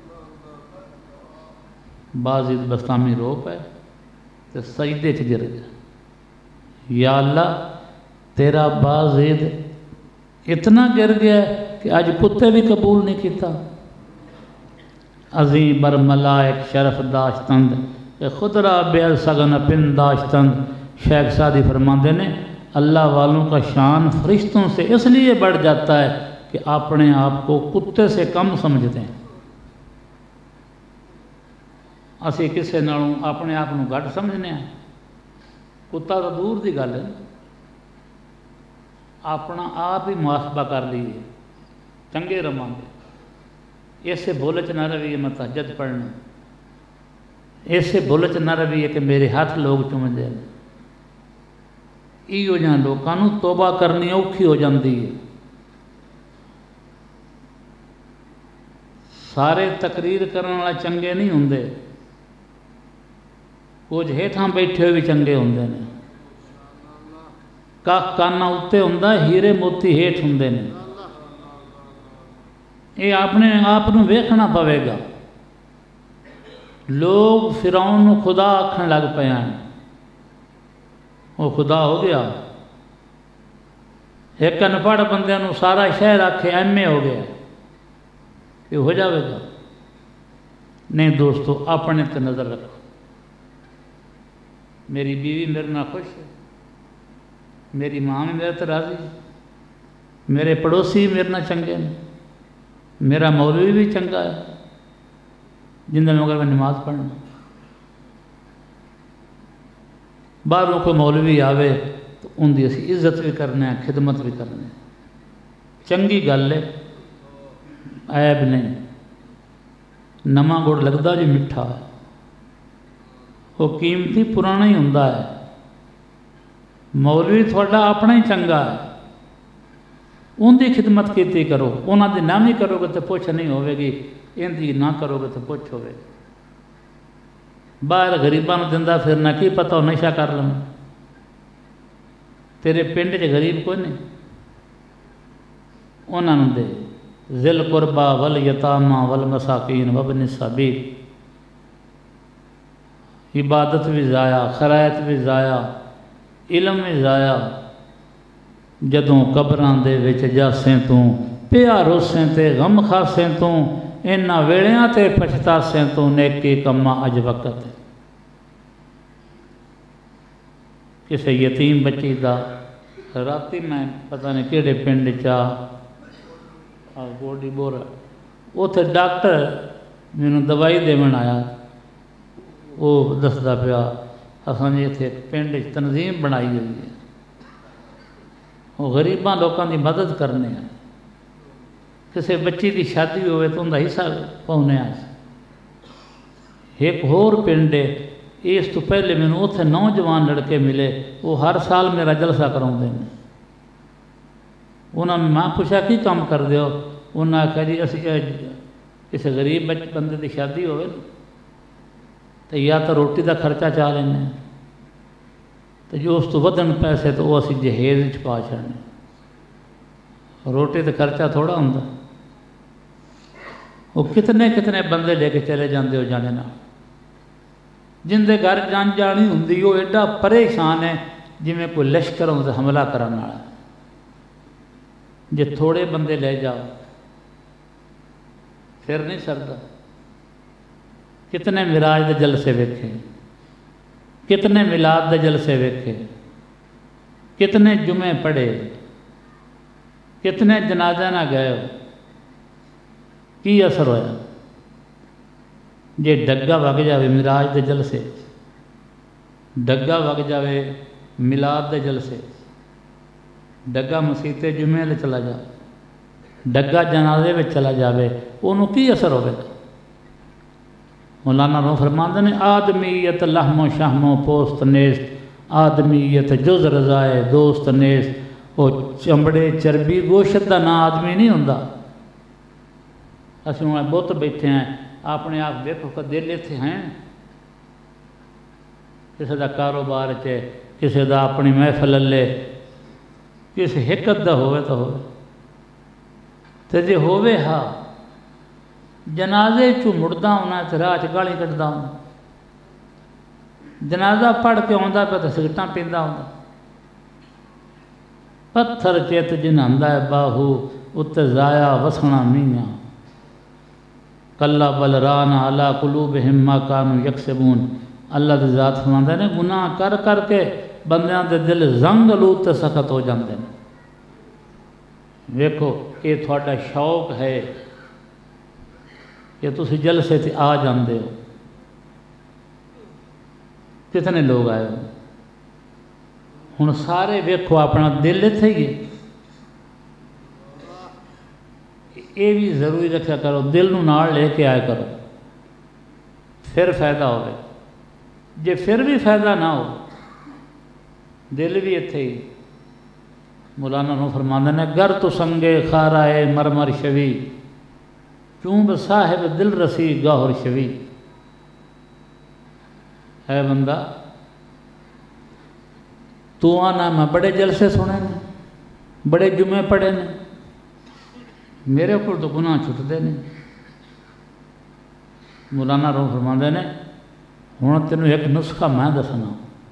बाज़ बस्तामी रो पे तो सजदे च गिर गया, या अल्लाह तेरा बाज़ इतना गिर गया कि अज कुत्ते भी कबूल नहीं किया। अजीम बरमला एक शरफ दाश्तंद कि खुदरा बेल सगन पिन दाश्तंद। शेख सादी फरमाते ने, अल्लाह वालों का शान फरिश्तों से इसलिए बढ़ जाता है कि अपने आप को कुत्ते से कम समझते हैं। असी किसी नालों अपने आप को घट समझने, कुत्ता तो दूर की गल है, अपना आप ही मुहासबा कर लीए, चंगे रवांगे। इसे भुल च ना रहीए मैं तहज्जुद पढ़ना, इसे भुल च ना रहीए कि मेरे हाथ लोग चुमदे हैं। इहो जिहा लोकां नूं तौबा करनी औखी हो जाती है। सारे तकरीर करने वाले चंगे नहीं होंदे, कुछ हेठां बैठे भी चंगे होंदे ने। कख काना उत्ते हुंदा, हीरे मोती हेठ हुंदे ने। ये अपने आप नूं वेखना पवेगा। लोग फिरौन नूं खुदा आखण लग पे हैं, वो खुदा हो गया। एक अनपढ़ बंदे नूं सारा शहर आखे MA हो गया, ये हो जाएगा। नहीं दोस्तों, अपने ते नज़र रखो। मेरी बीवी मेरे नाल खुश है, मेरी माँ भी मेरे ते राजी, मेरे पड़ोसी मेरे नाल चंगे ने, मेरा मौलवी भी चंगा है जिंदे मगर मैं नमाज पढ़ना। बाहरों कोई मौलवी आवे तो उनकी असी इज्जत भी करने, खिदमत भी करने, चंगी गल है, ऐब नहीं। नवा गुड़ लगता जो मिठा है, वो कीमती पुराना ही होंदा है। मौलवी थोड़ा अपना ही चंगा है, ان کی خدمت کیتی کرو، انہوں دی نہ بھی کرو گے تو پوچھ نہیں ہوے گی، ان دی نہ کرو گے تو پوچھ ہوے گی۔ باہر غریباں نوں دیندا پھرنا، کی پتہ وہ نشہ کر لیں۔ تیرے پنڈ چ غریب کوئی نہیں، انہوں نے دے، ذل قربا والیتاما والمساکین وابن السبیل۔ عبادت بھی ضائع، خرائط بھی ضائع، علم بھی ضائع۔ جدوں قبراں دے وچ جاسیں تو پیا روسیں تے غم خاسیں تو انہاں ویڑیاں تے پچھتاسیں تو نیکی کما اج وقت ہے۔ کسی یتیم بچی دا راتی میں پتہ نہیں کہڑے پنڈ چا گوڈی بورا اتنے ڈاکٹر مینوں دوائی دیون آیا، وہ دسدا پیا اساں جی اتنے پنڈ تنظیم بنائی ہوئی ہے، وہ غریباں لوکاں دی مدد کرنے ہیں۔ کسی بچی دی شادی ہوئے تو انہاں دا حصہ پاؤنے آ۔ ایک ہور پنڈ ہے، اس تو پہلے مینوں اتنے نوجوان لڑکے ملے، وہ ہر سال میرا جلسہ کراؤندے ہیں۔ انہوں نے میں پوچھا کی کام کر دیو؟ انہوں نے کہا جی اسی کسی غریب بندے دی شادی ہوئے تو یا تو روٹی دا خرچہ چاہ لینے، تو جو اس تو ودن پیسے تو وہ اسی جہیز پا چھڑنے، روٹی دا خرچہ تھوڑا ہوندا۔ وہ کتنے کتنے بندے لے کے چلے جاندے ہو جانے نا، جن دے گھر جان جانی ہوندی وہ ایڈا پریشان ہے جی میں کوئی لشکر ہوں تو حملہ کرنے والا۔ جے تھوڑے بندے لے جاؤ پھر نہیں سردا۔ کتنے معراج دے جلسے ویکھے، کتنے میلاد دے جلسے ویکھے، کتنے جمعے پڑھے، کتنے جنازے نہ گئے ہو، کی اثر ہویا؟ جے ڈگا وگ جاوے معراج دے جلسے، ڈگا وگ جاوے میلاد دے جلسے، ڈگا مسیتے جمعے لے چلا جا، ڈگا جنازے میں چلا جاوے، انہوں کی اثر ہوئے گا؟ مولانا روح فرماندے نے آدمیت لحم و شحم و پوست نیست، آدمیت جز رضائے دوست نیست۔ وہ چمڑے چربی گوشت دا نا آدمی نہیں ہوندا۔ اسی وہاں بہت بیٹھے ہیں، اپنے آپ دیکھو کہ دل اتنے ہیں، کسی دا کاروبار چے، کسی دا اپنی محفل لے، کسی حکت دا ہوئے تو ہوئے، تو جے ہوئے ہاں جنازے چو مڑدا ہونا ہے تو راہ چ گالی کٹدا ہونا، جنازہ پڑھ کے آندا پہ تو سگرٹاں پیندا ہوندا۔ پتھر چیت جنہندا ہے باہو ات ضایا وسنا میاں، کلا بل رانا علی قلوبہم ما کانوا یکسبون۔ اللہ دی ذات فرماندا نے گناہ کر کر کے بندیاں دے دل زنگ آلود تے سخت ہو جاندے ہیں۔ ویکھو یہ تھوڑا شوق ہے کہ تسی جلسے تے آ جاندے ہو، کتنے لوگ آئے ہو؟ ہن سارے ویکھو اپنا دل اتھے ہی ہے۔ یہ بھی ضروری رکھا کرو، دل نو نال لے کے آیا کرو، پھر فائدہ ہوئے۔ جے پھر بھی فائدہ نہ ہو، دل بھی اتھے ہی۔ مولانا نو فرماندے نے گر تو سنگے خارائے مرمر شوی، چونب صاحب دل رسی گاہر شوی۔ اے بندہ تو آنا میں بڑے جلسے سنے نے، بڑے جمعے پڑھے نے، میرے کو تو گناہ چھٹتے نہیں۔ مولانا روح فرماندے نے ہوں تینوں ایک نسخہ میں دسنا،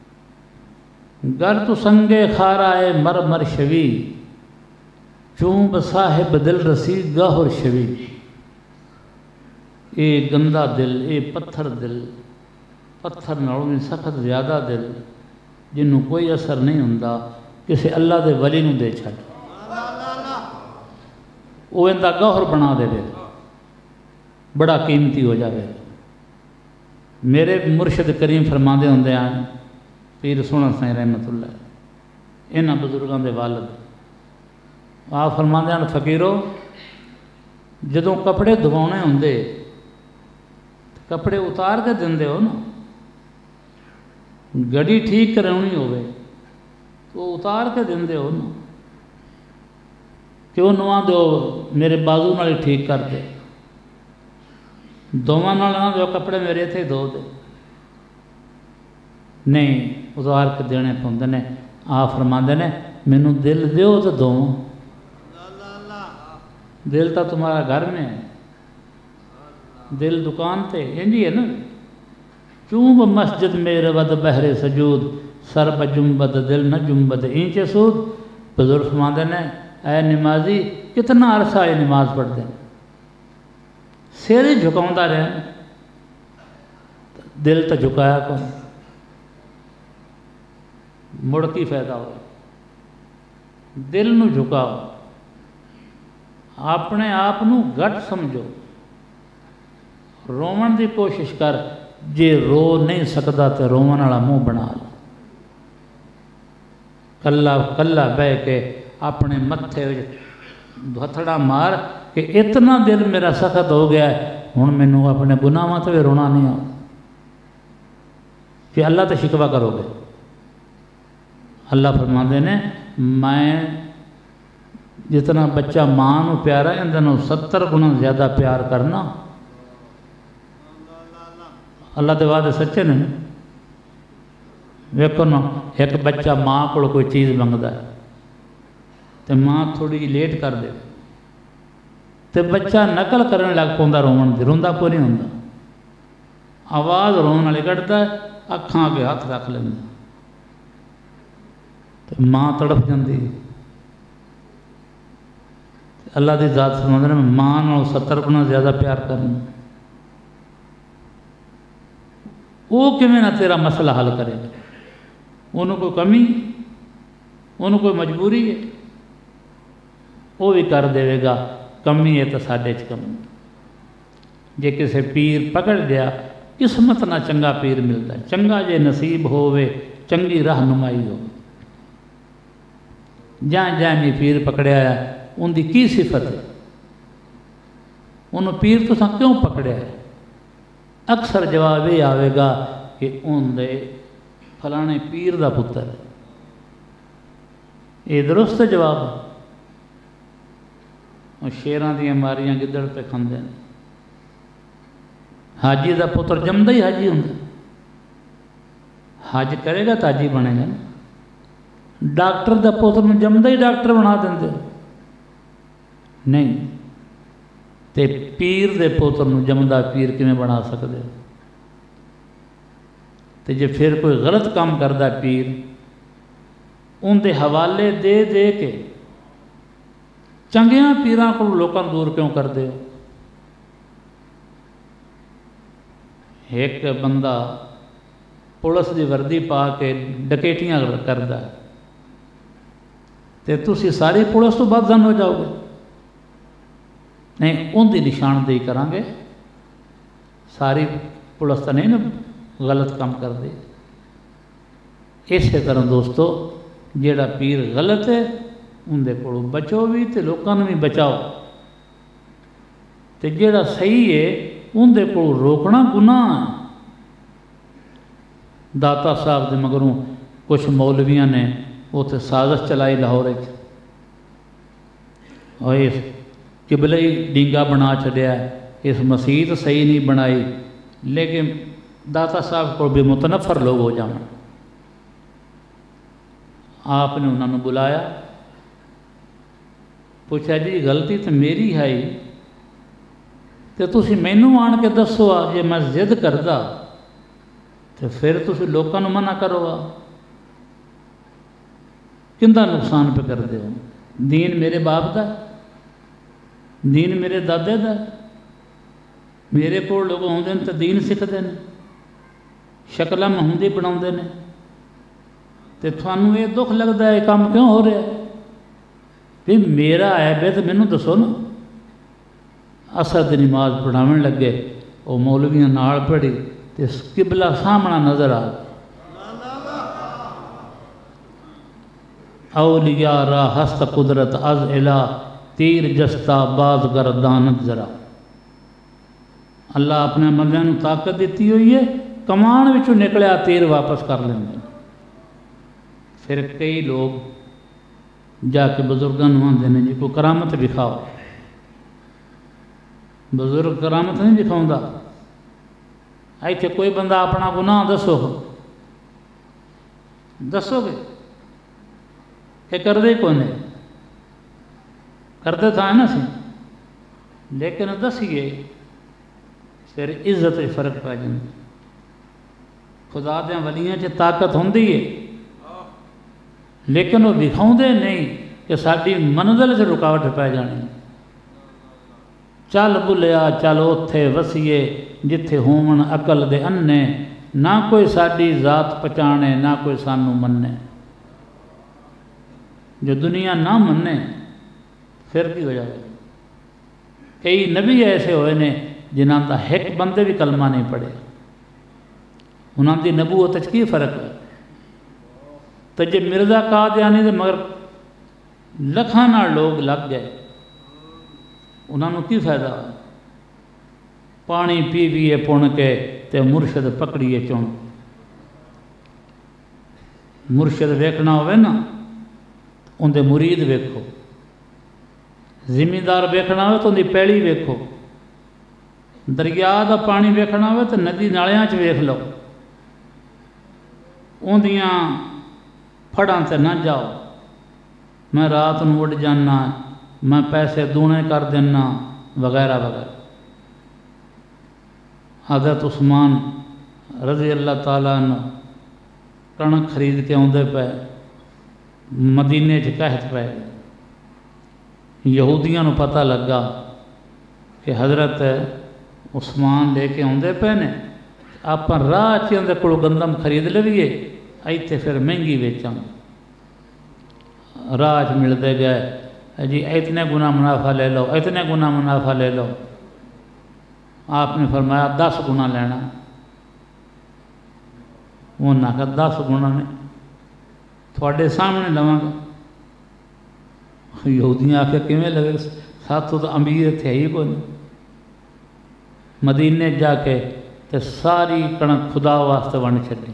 گر تو سنگے خارائے مرمر شوی، چونب صاحب دل رسی گاہر شوی۔ اے گندا دل، اے پتھر دل، پتھر نالوں بھی سخت زیادہ دل، جنہوں کوئی اثر نہیں ہوندا، کسی اللہ دے ولی نوں دے چھڈ، وہ اندہ گوہر بنا دے دے، بڑا قیمتی ہو جاوے۔ میرے مرشد کریم فرماندے ہوندے ہیں، پیر سونا سائیں رحمت اللہ، انہاں بزرگاں دے والد، آپ فرماندے ہیں فقیرو جدوں کپڑے دھوانے ہوندے کپڑے اتار کے دندے ہو نا، گڑی ٹھیک کرونی ہوئے تو اتار کے دندے ہو نا، کہ وہ نواں دو میرے بازو نال ٹھیک کر دے، دونوں نال نہ دو کپڑے میرے اتنے دھو دے، نہیں اتار کے دینے پوندے نے۔ آپ فرماندے نے مینوں دل دیو تو دو، دل تو تمہارا گھر میں ہے، دل دکان تے انجی ہے نا۔ چوم مسجد میرے ود بہر سجود، سر بجنبد دل نہ جنبد اینچے سود۔ بزرگ فرماندے نے اے نمازی کتنا عرصہ یہ نماز پڑھتے ہیں، سر ہی جھکاؤندا رہے، دل تو جھکایا کون، مڑ کی فائدہ ہو، دل نو جھکاؤ، اپنے آپ نو گھٹ سمجھو، رومن دی کوشش کر، جے رو نہیں سکتا تو رومن والا منہ بنا لو، کلا کلا بہ کے اپنے متھے ہتھڑا مار کہ اتنا دل میرا سخت ہو گیا ہے ہوں مینوں اپنے گناہاں تے بھی رونا نہیں آ کہ اللہ تے شکوہ کرو گے۔ اللہ فرماندے نے میں جتنا بچہ ماں نو پیارا ہے اندر 70 گنا زیادہ پیار کرنا۔ اللہ دے وعدے سچے نے۔ ویکھو نا ایک بچہ ماں کو کوئی چیز منگتا ہے تو ماں تھوڑی جی لیٹ کر دے تو بچہ نقل کرنے لگ پوندا رون دی، روندا کوئی نہیں ہوندا، آواز رون والی کٹتا ہے، اکھاں کے ہاتھ رکھ لینا تو ماں تڑپ جاندی۔ اللہ دی ذات فرماندے نے ماں نال 70 گنا زیادہ پیار کرنا۔ وہ کیویں نہ تیرا مسئلہ حل کرے، انہوں کوئی کمی، انہوں کوئی مجبوری ہے، وہ بھی کر دے گا۔ کمی ہے تو ساڈے چ کمی، جے کسے پیر پکڑ لیا قسمت نہ چنگا پیر ملتا ہے، چنگا جے نصیب ہووے چنگی رہنمائی ہو۔ جہاں جہاں میں پیر پکڑیا ہے ان دی کی صفت ہے، انہوں پیر تو کیوں پکڑیا ہے؟ اکثر جواب یہ آئے گا کہ ان دے فلانے پیر دا پتر ہے، یہ درست جواب ہے۔ شیراں دیاں ماریاں گدڑ پہ کھاندے ہیں، حاجی دا پتر جمدا ہی حاجی ہوندا، حج کرے گا تو حاجی بنے گا نا۔ ڈاکٹر دا پتر نوں جمدا ہی ڈاکٹر بنا دیندے نہیں، تے پیر دے پتر نوں جمدا پیر کیویں بنا سکدے؟ تے جے پھر کوئی غلط کام کردا پیر ان دے حوالے دے دے کے چنگیاں پیراں کو لوکاں دور کیوں کر دے؟ ایک بندہ پولیس دی وردی پا کے ڈکیٹیاں کردا ہے تے تسی ساری پولیس تو بدظن ہو جاؤ گے؟ نہیں، ان دی نشاندہی کران گے، ساری پولیس تو نہیں نا غلط کام کر دے۔ اسی طرح دوستو جیڑا پیر غلط ہے اندے کو بچو بھی تے لوکاں نوں بھی بچاؤ، تے جیڑا صحیح ہے اندے کو روکنا گناہ ہے۔ داتا صاحب دے مگروں کچھ مولویاں نے اتنے سازش چلائی لاہور، اور اس قبلہ ہی ڈینگا بنا چھڈیا، اس مسیت صحیح نہیں بنائی، لیکن داتا صاحب کو بھی متنفر لوگ ہو جانا۔ آپ نے انہوں نے بلایا، پوچھا جی غلطی تو میری ہے ہی، تو تسی مینوں آن کے دسو جے میں ضد کردا تو پھر تسی لوکاں نوں منع کرو گا، کندہ نقصان پہ کر دے ہو؟ دین میرے باپ دا، دین میرے دادے دا، میرے کو لوگ ہوندے نے تو دین سکھدے نے، شکلاں مہندی بناؤندے نے، تے تھانوں یہ دکھ لگتا ہے یہ کام کیوں ہو رہا ہے؟ بھی میرا عیب ہے تو مینوں دسو نا۔ اثر دی نماز پڑھاون لگے، وہ مولویاں نال پڑھی تے قبلہ سامنا نظر آ، اولیاء را ہست قدرت از الہ، تیر جستا باز گردانت ذرا۔ اللہ اپنے بندیاں نوں طاقت دیتی ہوئی ہے، کمان وچوں نکلیا تیر واپس کر لیں۔ پھر کئی لوگ جا کے بزرگوں آتے ہیں جی کوئی کرامت دکھاؤ، بزرگ کرامت نہیں دکھاؤں، ایتھے کوئی بندہ اپنا گناہ دسو گے کہ کرتے کون کرتے تھا نا سی، لیکن دسیے پھر عزت فرق پی جائے۔ خدا دیا ولیاں چ طاقت ہوندی ہے، لیکن وہ دکھاؤندے نہیں کہ ساری منزل سے رکاوٹ پی جانی۔ چل بلیا چل اوتھے وسیے جتھے ہون عقل دے انے، نہ کوئی ساری ذات پہچانے نہ کوئی سانو منے۔ جو دنیا نہ منے پھر کی ہو جائے؟ کئی نبی ایسے ہوئے نے جنہاں دا ایک بندے بھی کلمہ نہیں پڑھے، انہاں دی نبوت وچ کی فرق ہے؟ تو جے مرزا قادیانی دے مگر لکھاں نال لوگ لگ گئے، انہاں نوں کی فائدہ؟ پانی پیویے پن کے تے مرشد پکڑیے چون۔ مرشد ویکھنا ہوئے نا اندے مرید ویکھو، زمیندار ویکھنا ہوئے تو اندی پیڑی ویکھو، دریا دا پانی ویکھنا ہوئے تو ندی نالیاں چ ویکھ لو، اندیاں پھڑاں تے نہ جاؤ۔ میں رات نو اڑ جانا، میں پیسے دونے کر دینا وغیرہ وغیرہ۔ حضرت عثمان رضی اللہ تعالیٰ عنہ کنک خرید کے آندے پے، مدینے چ قحط پے، یہودیاں نو پتہ لگا کہ حضرت عثمان لے کے آندے پے نے، آپ راہ چ اندر کولو گندم خرید لویے، ایتھے پھر مہنگی ویچاں۔ راہ چ ملتے گئے جی اتنے گنا منافع لے لو، اتنے گنا منافع لے لو۔ آپ نے فرمایا 10 گنا لینا، انہوں نے کہا 10 گنا نے تھوڑے سامنے لواں گا۔ یہودیاں آ کے کیویں لگے، ساتھوں تو امیر تھے ہی کوئی نہیں۔ مدینے جا کے تے ساری کنک خدا واسطے ونڈ چھڈی۔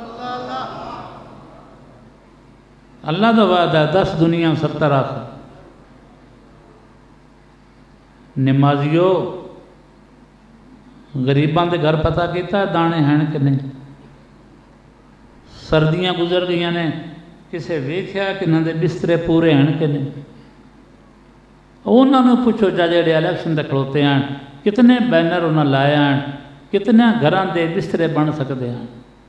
اللہ دا وعدہ ہے 10 دنیا 70 آخر۔ نمازیو غریباں دے گھر پتہ کیتا ہے دانے ہیں کہ نہیں؟ سردیاں گزر گئی نے، کسے ویکھیا کہ انہاں دے بسترے پورے ہیں کہ نہیں؟ انہاں نے پوچھو جڑے الیکشن تے کھڑوتے ہیں کتنے بینر انہاں لائے ہیں، کتنے گھراں دے بسترے بن سکتے ہیں؟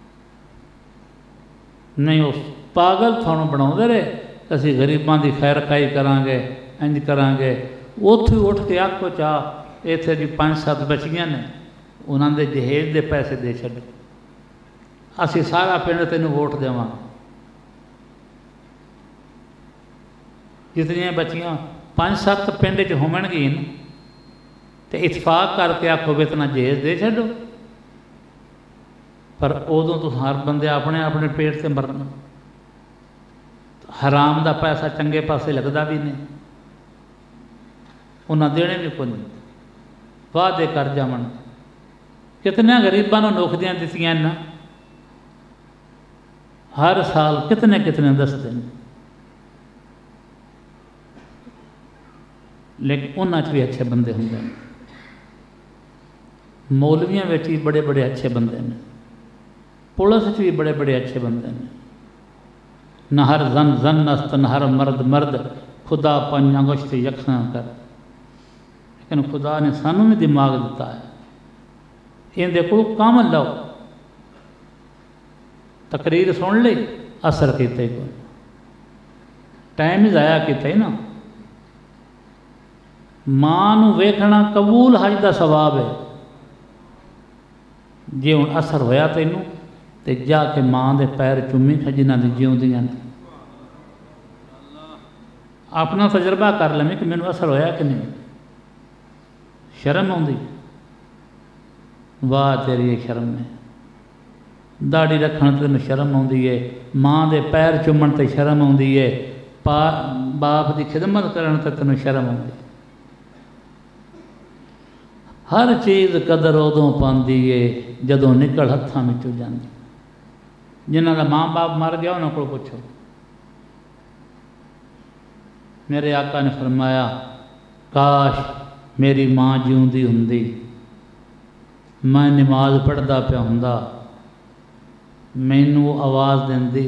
نہیں، اس پاگل تھانوں بناؤندے رہے اسی غریباں دی خیر خائی کران گے، انج کران گے۔ اوتھے اٹھ کے آکھو چاہ ایتھے جی 5-7 بچیاں نے، انہاں دے جہیز دے پیسے دے چھڈ، اسی سارا پنڈ تینوں ووٹ دیواں۔ جتنی بچیاں 5-7 پنڈ چ ہومن گی تے اتفاق کر کے آکھو بھی اتنا جہیز دے چھڈو، پر ادوں تو ہر بندے اپنے اپنے پیٹ سے مرنا۔ حرام دا پیسہ چنگے پاسے لگتا بھی نہیں، انہاں دینے بھی کوئی نہیں، وعدے کر جاون۔ کتنے غریباں نوں نوکریاں دتیاں نا، ہر سال کتنے کتنے دستے ہیں، لیکن انہاں چ بھی اچھے بندے ہوندے ہیں۔ مولویاں وچ بھی بڑے بڑے اچھے بندے ہیں، پولیس چ بھی بڑے بڑے اچھے بندے ہیں۔ نہ ہر زن زن است، نہ ہر مرد مرد، خدا پنجاں گشت یکساں کر۔ لیکن خدا نے سانوں بھی دماغ دیتا ہے، ان دے کول کام لو، تقریر سن لی اثر کیتے ہی کوئی، ٹائم ہی ضائع کیتا ہی نا۔ ماں نو ویکھنا قبول حج دا ثواب ہے، جے ہن اثر ہویا تینوں تے جا کے ماں دے پیر چومی جنہاں دی جیوندیاں نے۔ اپنا تجربہ کر لیں کہ مینوں اثر ہویا کہ نہیں۔ شرم آؤندی؟ واہ تیری شرم ہے۔ داڑھی رکھن تے تینوں شرم آؤندی ہے، ماں دے پیر چومن تے شرم آؤندی ہے، باپ دی خدمت کرن تے تینوں شرم آؤندی ہے۔ ہر چیز قدر ادوں پاندی ہے جدوں نکل ہتھاں وچوں جاندی۔ جنہاں دا ماں باپ مر گیا انہاں کول پوچھو، میرے آقا نے فرمایا کاش میری ماں جیوندی ہوندی، میں نماز پڑھدا پیا ہوندا، مینوں آواز دیندی،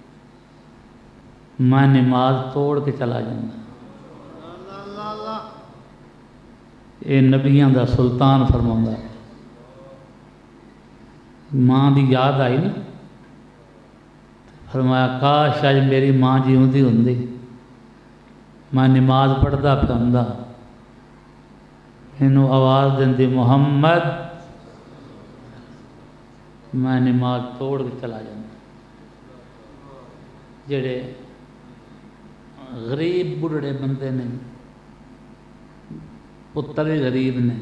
میں نماز توڑ کے چلا جاتا۔ یہ نبیاں دا سلطان فرماؤندا ہے۔ ماں دی یاد آئی نا، فرمایا کاش اج میری ماں جیوندی ہوندی، میں نماز پڑھدا پیا ہوندا، مینوں آواز دیندی محمد، میں نماز توڑ کے چلا جاتا۔ جڑے غریب بڑھڑے بندے نے، پتر بھی غریب نے،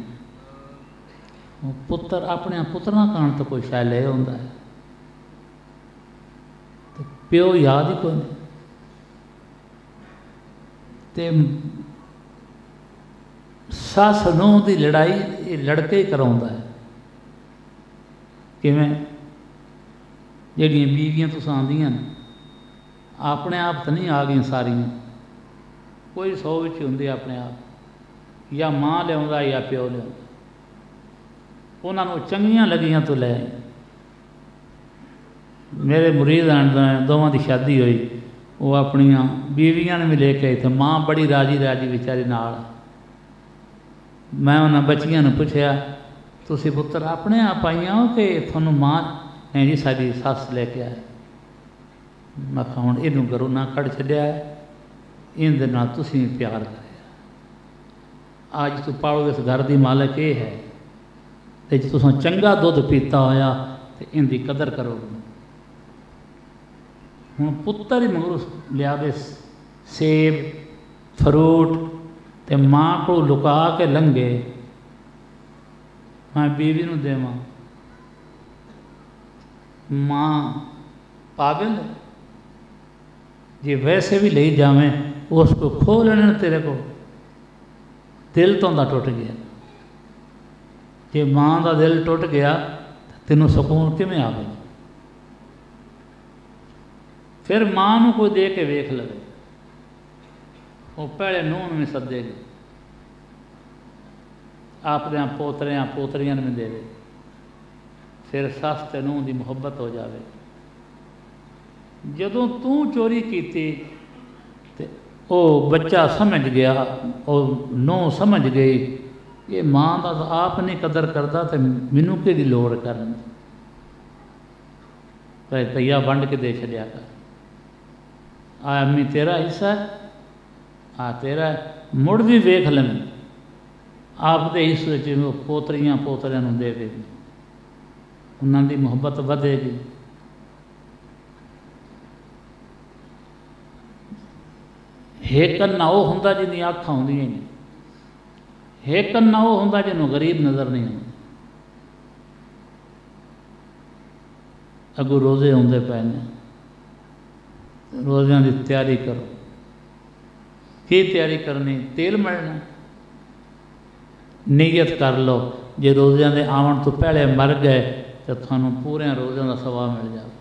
پتر اپنے پتراں کان تو کوئی شاید لے ہوندا ہے، تو پیو یاد ہی کوئی نہیں، تے ساس نوہ دی لڑائی یہ لڑکے ہی کراؤندا ہے۔ کیویں جڑیاں بیویاں تساں آندیاں اپنے آپ تو نہیں آ گئی ساریاں، کوئی 100 وچ ہوندی اپنے آپ، یا ماں لیا یا پیو لیا، انہوں چنگیاں لگیاں تو لے آئی۔ میرے مرید دونوں دی شادی ہوئی، وہ اپنی بیویاں نے بھی لے کے آئی تھے، ماں بڑی راضی راضی بیچاری نال۔ میں انہوں بچیاں نے پوچھا تسی پتر اپنے آپ آئیاں ہو کہ تھانوں ماں نہیں جی ساری ساس لے کے آئے؟ میں کہا ہوں یہ گھروں نہ کڑ چڈیا ہے، ان دے نال تسی پیار کرے، آج تو پاؤ اس گھر دی مالک یہ ہے، تے جے تساں چنگا دودھ پیتا ہویا تے ان دی قدر کرو۔ ہوں پتر ہی مگروں لیا دے سیب فروٹ تے ماں کو لکا کے لنگے، میں بیوی نو دیواں، ماں پاگل ہے جی ویسے بھی لے جاویں اس کو کھو لینے تیرے کو، دل تو دا ٹوٹ گیا۔ جی ماں دا دل ٹوٹ گیا تینوں سکون کیویں آ گیا؟ پھر ماں نو کوئی دے کے ویکھ لگے، وہ پہلے نوہ میں سدے گی، اپنے پوتریاں پوتریاں میں دے دے، پھر سس تے نوہ دی محبت ہو جاوے۔ جدوں تو چوری کیتی تے او بچہ سمجھ گیا، او نوہ سمجھ گئی یہ ماں دا آپ نہیں قدر کردا تے مینوں کیدی لوڑ کرن، پیا ونڈ کے دے چھڈیا کر، آ امی تیرا حصہ ہے، آ تیرا ہے، مڑ بھی ویکھ لیں آپ دے حصے چ پوتریاں پوتریاں نوں دے دے، انہاں دی محبت ودے گی۔ ہیکن نہ وہ ہوندا جنہاں اکھاں ہوندیاں نہیں، ہیکن نہ وہ ہوندا جنہوں غریب نظر نہیں آتا۔ اگوں روزے ہوندے پے نے، روزیاں دی تیاری کرو۔ کی تیاری کرنی؟ تیل ملنا، نیت کر لو جے روزیاں دے آون تو پہلے مر گئے تو تھانوں پورے روزیاں دا ثواب مل جائے۔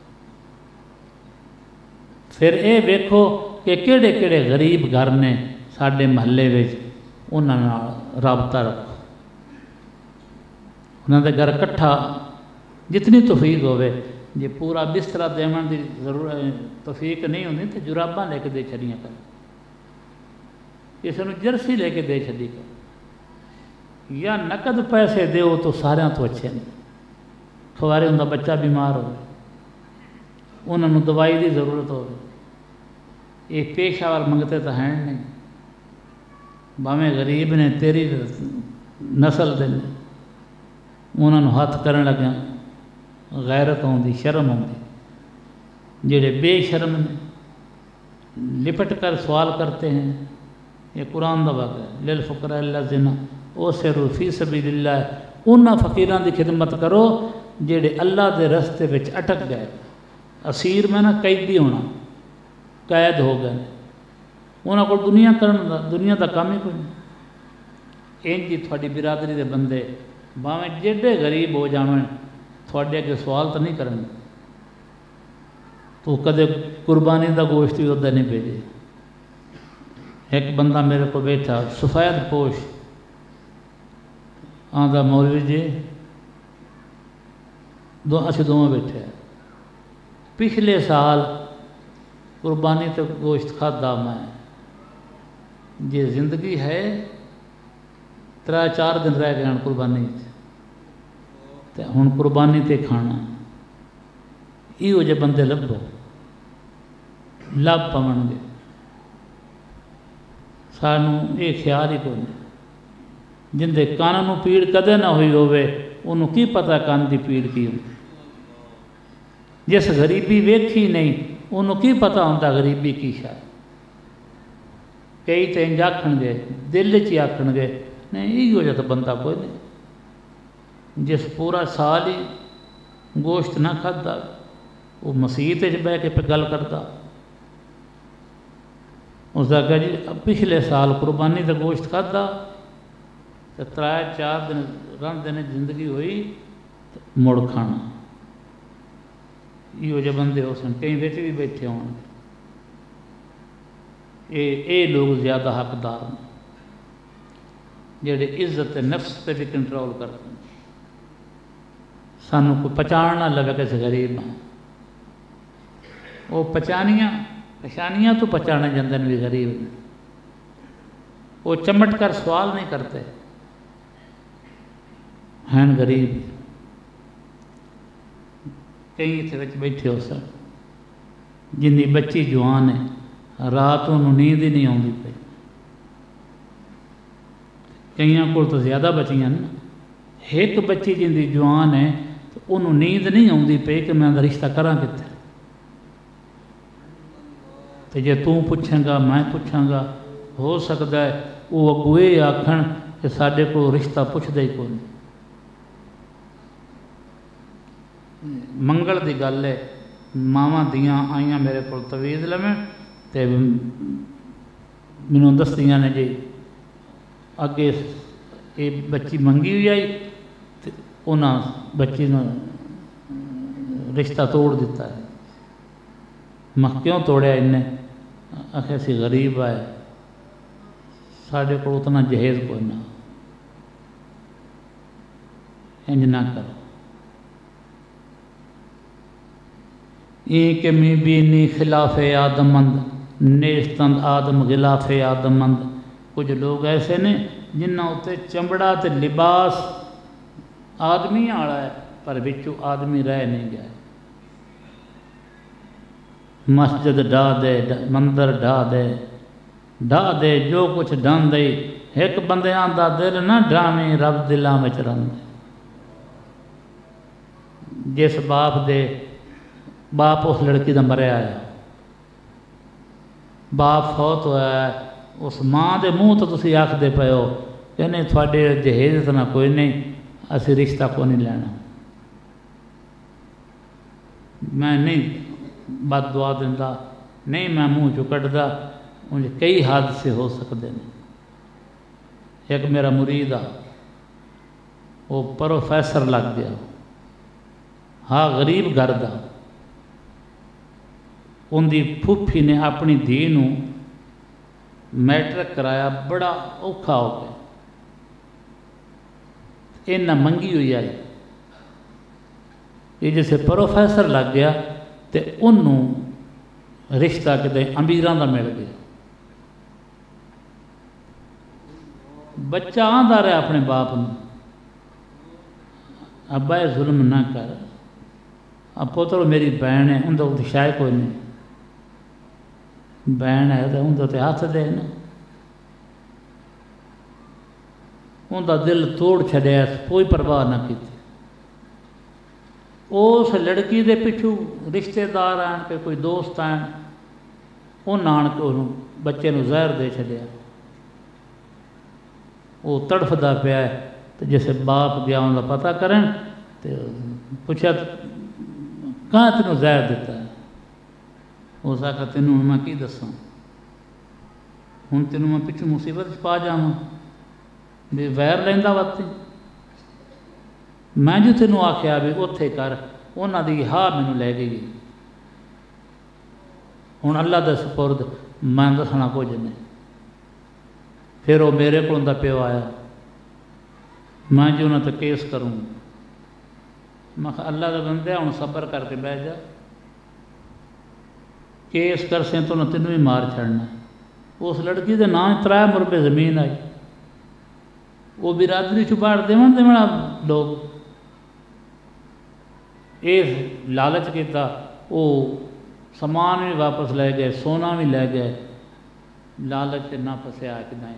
پھر اے ویکھو کہ کیڑے کیڑے غریب گھر نے ساڈے محلے وچ، انہاں نال رابطہ رکھو، انہاں دے گھر کٹھا جتنی توفیق ہوئے، جے پورا بسترا دیون دی ضرورت توفیق نہیں ہوندی تو جراباں لے کے دے چھڑیاں کر، کسی نوں جرسی لے کے دے چھڑی کر، یا نقد پیسے دیو تو سارے تو اچھے نہیں۔ خوارے ہوندا بچہ بیمار ہو، انہاں نوں دوائی دی ضرورت ہو، یہ پیشاور منگتے تو ہیں نہیں، باویں غریب نے تیری نسل دے، انہاں نوں ہاتھ کرن لگا غیرت ہوندی، شرم ہوندی۔ جڑے بے شرم نے لپٹ کر سوال کرتے ہیں، یہ قرآن دا واقعہ ہے، للفقراء الذین اوسروا فی سبیل اللہ، انہاں فقیراں دی خدمت کرو جڑے اللہ دے رستے وچ اٹک گئے، اسیر میں نا قیدی ہونا، قید ہو گئے، انہاں کو دنیا دا کام ہی کوئی نہیں۔ انج جی تھوڑی برادری دے بندے باویں جیڈے غریب ہو جاویں تھوڑے اگے سوال تو نہیں کرن، تو کدے قربانی دا گوشت بھی ادھر نہیں بھیجے، ایک بندہ میرے کو بیٹھا سفید پوش آندا مولوی جی اسی دونوں بیٹھے ہیں پچھلے سال قربانی تو گوشت کھادا میں جی زندگی ہے 3-4 دن رہ گئے قربانی تے ہن قربانی تے کھانا یہ جے بندے لبو لب پون گے سانوں یہ خیال ہی کوئی جن دے کان پیڑ کدے نہ ہوئی ہوئے انہوں کی پتہ کان دی پیڑ کی ہوں جس غریبی ویکھی نہیں انہوں کی پتہ ہوتا غریبی کی شاید کئی تو انج آکھن گے دل چی آکھن گے نہیں یہ ہو جاتا بندہ کوئی نہیں جس پورا سال ہی گوشت نہ کھادا وہ مسیح بہ کے پہ گل کرتا اس کا کہ جی پچھلے سال قربانی کا گوشت کھادا تو 3-4 دن رہندے نے زندگی ہوئی مڑ کھانا یہ جو بندے ہو سن کئی بیٹھے بھی بیٹھے ہوں اے لوگ زیادہ حقدار ہیں جڑے عزت نفس پہ بھی کنٹرول کرتے ہیں سانوں کو پہچان نہ لگے کسی غریب ہیں وہ پچانیاں تو پہچانے جاندے بھی غریب ہیں وہ چمٹ کر سوال نہیں کرتے ہیں غریب کئی اتنے بیٹھے ہو سر جن کی بچی جوان ہے رات انہوں نیند ہی نہیں آتی پی کئیاں کو تو زیادہ بچیاں نا ایک بچی جن کی جوان ہے تو انہوں نیند نہیں آتی پی کہ میں رشتہ کراں کتے تو جے تو پوچھیں گا میں پوچھاں گا ہو سکتا ہے وہ اگوے آکھن کہ ساڈے کو رشتہ پوچھدے ہی کوئی منگل دی گل ہے ماواں دیاں آئیاں میرے کو تویز لمن تے مینوں دستیاں نے جی اگے یہ بچی منگی ہوئی آئی تے انہاں بچی نے رشتہ توڑ دیتا ہے میں کیوں توڑیا انہیں آخر سی غریب آئے ساڈے کو اتنا جہیز کوئی نہ انج نہ کرو کہ میں بینی خلاف آدم مند نیستند آدم غلاف آدم مند کچھ لوگ ایسے نے جنہاں اتنے چمڑا تے لباس آدمی آڑا ہے پر بچو آدمی رہ نہیں گیا مسجد ڈا دے مندر ڈا دے جو کچھ ڈان دے ایک بندے آندا دل نہ ڈراویں رب دلاں وچ رہندے جس باپ اس لڑکی دا مریا آیا باپ فوت ہوا ہے اس ماں دے منہ تو تسی آکھ دے پے ہو کہ نہیں تھوڑے جہیز اتنا کوئی نہیں اسی رشتہ کو نہیں لینا میں نہیں بد دعا دینا نہیں میں منہ چ کٹدا مجھے کئی حادثے ہو سکتے ہیں ایک میرا مرید آ وہ پروفیسر لگ گیا ہاں غریب گھر دا ان دی پھوپھی نے اپنی دھی نو میٹرک کرایا بڑا اوکھا ہو گیا اینا منگی ہوئی آئی یہ جیسے پروفیسر لگ گیا تے انہوں رشتہ کتے امیراں دا مل گیا بچہ آندا رہا اپنے باپ نے ابا یہ ظلم نہ کر اب پوترو میری بہن ہے ان کو شاید کوئی نہیں بہن ہے تو ان کو ہاتھ دے نا ان کا دل توڑ چھڑیا کوئی پرواہ نہ کی اس لڑکی دے پچھو رشتے دار آن کے کوئی دوست آن ان آن کے بچے نو زہر دے چھڑیا وہ تڑفدا پیا ہے تو جیسے باپ گیا ان کا پتہ کریں تو پوچھا کہاں تینوں زہر دیتا ہے اس آخر تینوں میں کی دساں ہوں تینوں میں پچھو مصیبت پا جاواں بھی ویر لینا وقت میں جو تینوں آخیا بھی اتنے کر انہوں دی ہاں مینوں لے گئی ہوں اللہ دے سپرد میں دسنا کچھ نہیں پھر وہ میرے کو پیو آیا، میں جو انہوں تے کیس کروں، میں اللہ کا بندہ ہوں صبر کر کے بہ جا، کیس کر سیں تو انہیں تینوں ہی مار چھڑنا۔ اس لڑکی دے نام 3 مربے زمین آئی، وہ برادری چھپاڑ دیوان لوگ یہ لالچ کیتا، وہ سامان بھی واپس لے گئے، سونا بھی لے گئے، لالچ نہ پھسیا کدائیں،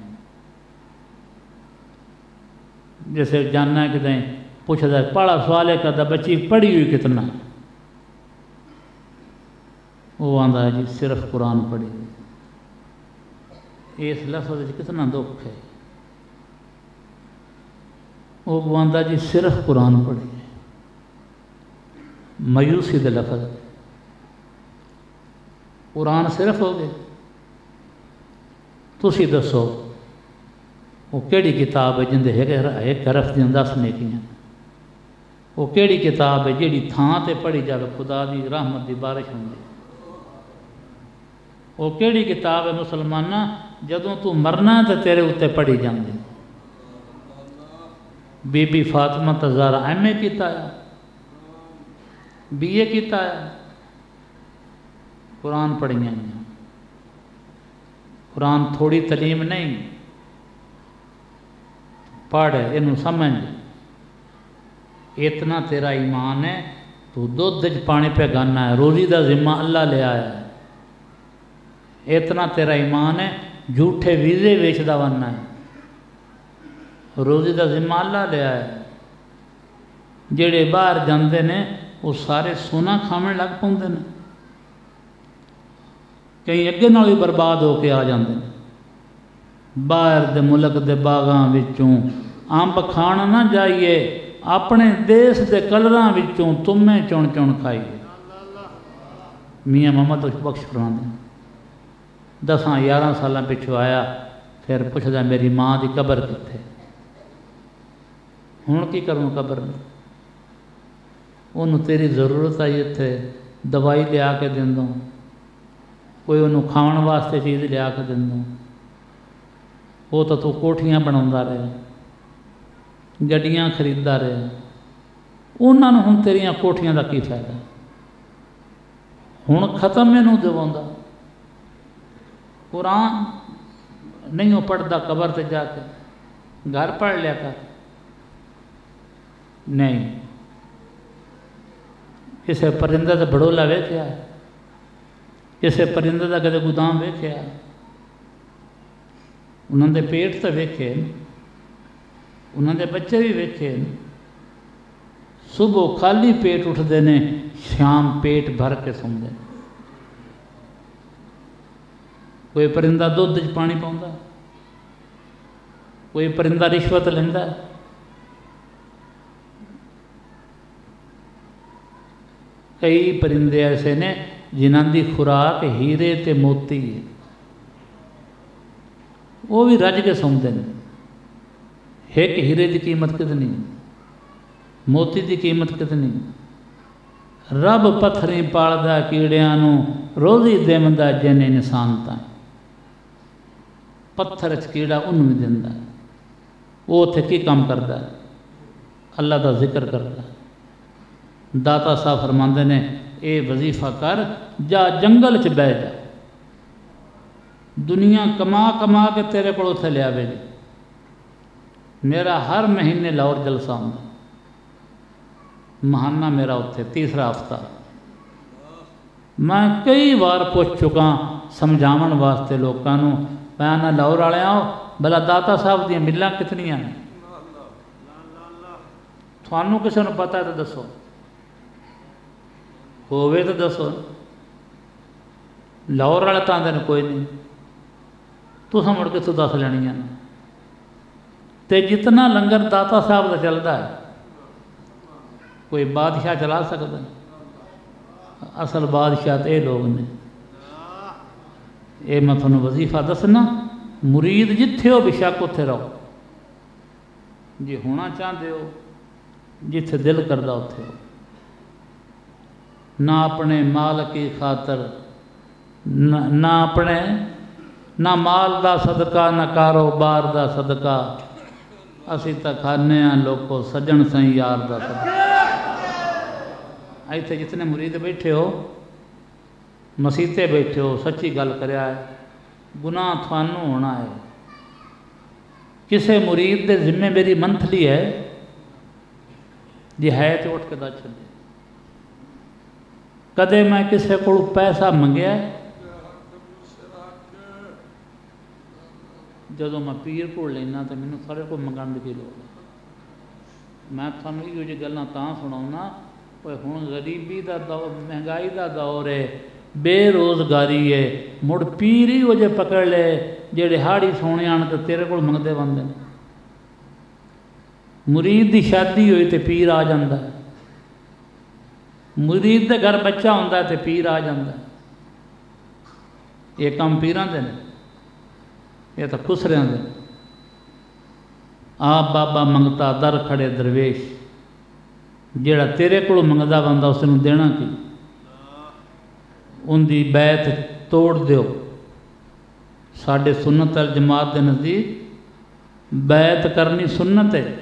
جیسے جاننا ہے کدائیں پوچھتا ہے پڑھا سوال ہے کہتا بچی پڑھی ہوئی کتنا، وہ آندا ہے جی صرف قرآن پڑھی ہوئی۔ اس لفظ کتنا دکھ ہے، وہ آندا جی صرف قرآن پڑھی ہے، مایوسی دے لفظ، قرآن صرف ہو گئے۔ تسی دسو وہ کیڑی کتاب ہے جندے ایک حرف دیں 10 نیکیاں، وہ کیڑی کتاب ہے جیڑی تھان تے پڑھی جاوے خدا دی رحمت دی بارش ہوندی، وہ کیڑی کتاب ہے مسلمانہ جدوں تو مرنا تے تیرے اتے پڑھی جاندی۔ بی بی فاطمہ تزارہ ایم اے کیتا ہے، بی اے کیتا ہے، قرآن پڑھیاں ہیں۔ قرآن تھوڑی تعلیم نہیں، پڑھ انہوں سمجھ، اتنا تیرا ایمان ہے تو دودھ پانی پہ گانا ہے، روزی دا ذمہ اللہ لے آیا ہے، اتنا تیرا ایمان ہے جھوٹے ویزے ویچدا ورنا ہے، روزی دا ذمہ اللہ لے آیا ہے۔ جڑے باہر جاندے نے وہ سارے سونا کھاون لگ پوندے نے، کئی اگے نال بھی برباد ہو کے آ جاندے نے۔ باہر دے ملک دے باغاں وچوں امب کھان نہ جائیے، اپنے دیس دے کلراں وچوں تمہیں چون چون کھائیے۔ میاں محمد بخش فرماندے 10-11 سالاں پچھو آیا، پھر پوچھدا میری ماں دی قبر کتے، ہن کی کروں قبر میں، انہوں تیری ضرورت آئی اتنے دوائی لیا کے دین دوں، کوئی انہوں کھاون واسطے چیز لیا کے دین دوں، وہ تو کوٹھیاں بناوندا رہے، گڈیاں خریددا رہے، انہاں نوں ہن تیریاں کوٹھیاں دا کی فائدہ، ہن ختم انہوں دیواندا۔ قرآن نہیں پڑھتا قبر تے جا کے، گھر پڑھ لیا کر، نہیں کسے پرندے دا بڑولا ویکھیا، کسے پرندے دا کدے گودام ویکھیا، انہوں دے پیٹ تے ویکھے، انہوں دے بچے بھی ویکھے، صبح خالی پیٹ اٹھدے نے، شام پیٹ بھر کے سوندے، کوئی پرندہ دودھ پانی پاؤندا، کوئی پرندہ رشوت لیندا، کئی پرندے ایسے نے جنہاں دی خوراک ہیرے تے موتی ہے، وہ بھی رج کے سوندے نے۔ ایک ہیرے دی قیمت کتنی، موتی دی قیمت کتنی، رب پتھریں پالدا کیڑیاں نوں روزی دیوندا جن انسان تائیں، پتھر کیڑا انہوں بھی دیندا، وہ اتھے کی کام کردا ہے، اللہ دا ذکر کردا ہے۔ داتا صاحب فرماندے نے اے وظیفہ کر، جا جنگل چ بہ جا، دنیا کما کما کے تیرے کو اتھے لیا بے جی، میرا ہر مہینے لاہور جلسہ ہوندا، مہانہ میرا اتھے 3 ہفتہ، میں کئی بار پوچھ چکا سمجھاون واسطے لوگوں نوں، میں لاہور والے آؤ بلا داتا صاحب دیا ملاں کتنیاں نے، تھانوں کسی نے پتہ ہے تو دسو، ہووے تو دسو، لاہور والے تو آندے نے کوئی نہیں، تو مڑ کے تو دس لینیاں نے، تے جتنا لنگر داتا صاحب کا چلتا ہے کوئی بادشاہ چلا سکتا ہے، اصل بادشاہ تو یہ لوگ نے۔ یہ میں تھانوں وظیفہ دسنا، مرید جتھے ہو بشک اتھے رہو، جی ہونا چاہتے ہو جتھے دل کردا اتھے ہو، نہ اپنے مال کی خاطر، نہ اپنے نہ مال دا صدقہ نہ کاروبار دا صدقہ، اسی تا کھانے ہیں لوگوں سجن سائیں یار دا صدقہ۔ ایتھے جتنے مرید بیٹھے ہو، مسیتے بیٹھے ہو، سچی گل کریا ہے، گناہ تھانوں ہونا ہے۔ کسے مرید دے ذمہ میری منتھلی ہے جی ہے تو اٹھ کے دا چھلے۔ کدے میں کسے کو پیسہ منگیا ہے؟ جدو میں پیر کو لینا تو میں نے سارے کو منگان کی لوگ میں تھانوں یہ جی گلنا تاں سناؤنا ہوں غریبی دا دور، مہنگائی دا دور ہے، بے روزگاری ہے، مڑ پیر ہی وہ جے پکڑ لے جیڑے ہاڑی سونے آنے تو تیرے کو منگدے بندے نے۔ مرید دی شادی ہوئی تے پیر آ جاندہ ہے، مرید دے گھر بچہ ہوندہ ہے تے پیر آ جاندہ ہے۔ یہ کام پیران دے نے، یہ تو خسریاں دے۔ آپ بابا منگتا در کھڑے درویش، جیڑا تیرے کو منگدا بندہ اس نے دینا کی، ان دی بیعت توڑ دیو۔ ساڑھے سنت الجماعت دے نزدیک بیعت کرنی سنت ہے،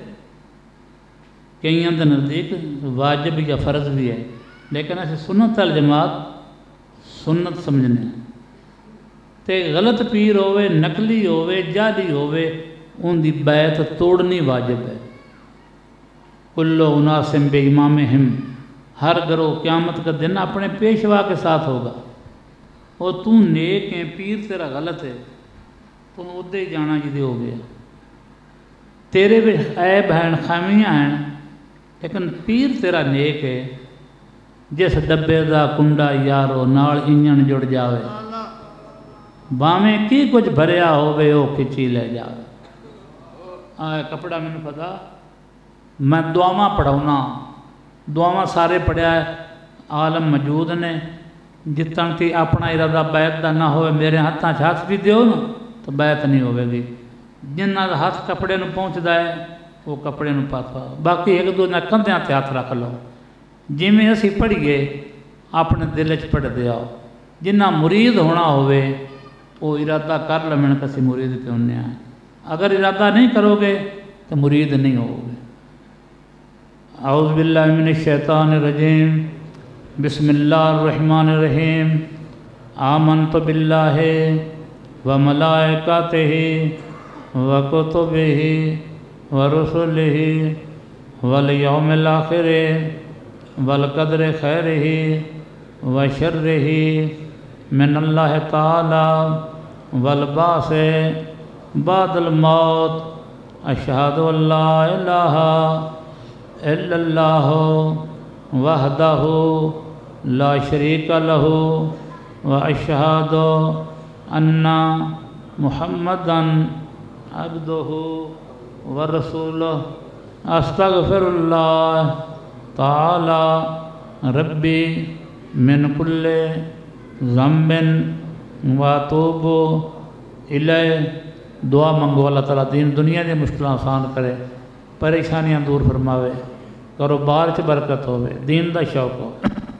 کئیاں دے نزدیک واجب یا فرض بھی ہے، لیکن ایسے سنت الجماعت سنت سمجھنے ہیں۔ تے غلط پیر ہوئے، نقلی ہوئے، جعلی ہوئے، ان دی بیعت توڑنی واجب ہے۔ کلو اناسم بے امامہم، ہر گروہ قیامت کا دن اپنے پیشوا کے ساتھ ہوگا۔ اور تو نیک ہے، پیر تیرا غلط ہے، تو ادھے ہی جانا جدے ہو گیا۔ تیرے بھی عیب ہیں، خامیاں ہیں، لیکن پیر تیرا نیک ہے۔ جس ڈبے دا کنڈا یارو نال انجن جڑ جاوے، باویں کی کچھ بھریا ہوئے وہ کھچی لے جاوے۔ کپڑا میں نے پتا، میں دعاواں پڑھونا، دعاواں سارے پڑھیا ہے، عالم موجود نے، جتن تی اپنا ارادہ بیعت دا نہ ہوئے، میرے ہاتھاں ہاتھ بھی دیو نا تو بیعت نہیں ہوئے گی۔ جنہ ہاتھ کپڑے نو پہنچ دا ہے وہ کپڑے نو پاسا، باقی ایک دو نہ کندیاں تے ہاتھ رکھ لو۔ جی میں اسی پڑھیے اپنے دل چ پڑھ دیا۔ جنہ مرید ہونا ہوئے وہ ارادہ کر لمن کسی مرید پہ ہونے آئے، اگر ارادہ نہیں کرو گے تو مرید نہیں ہوگے۔ اعوذ باللہ من الشیطان الرجیم، بسم اللہ الرحمن الرحیم۔ آمنت باللہ وملائکتہ وکتبہ ورسلہ والیوم الآخر والقدر خیرہ وشرہ من اللہ تعالی والبعث بعد الموت۔ اشہد ان لا الہ الا اللہ وحدہ لا شریک لہ واشہد ان محمدا عبدہ ورسولہ۔ استغفر اللہ تعالی ربی من کل ذنب واتوب الیہ۔ دعا منگو اللہ تعالیٰ دین دنیا دی مشکلیں آسان کرے، پریشانیاں دور فرماوے، کاروبار چ برکت ہوئے، دین دا شوق ہو۔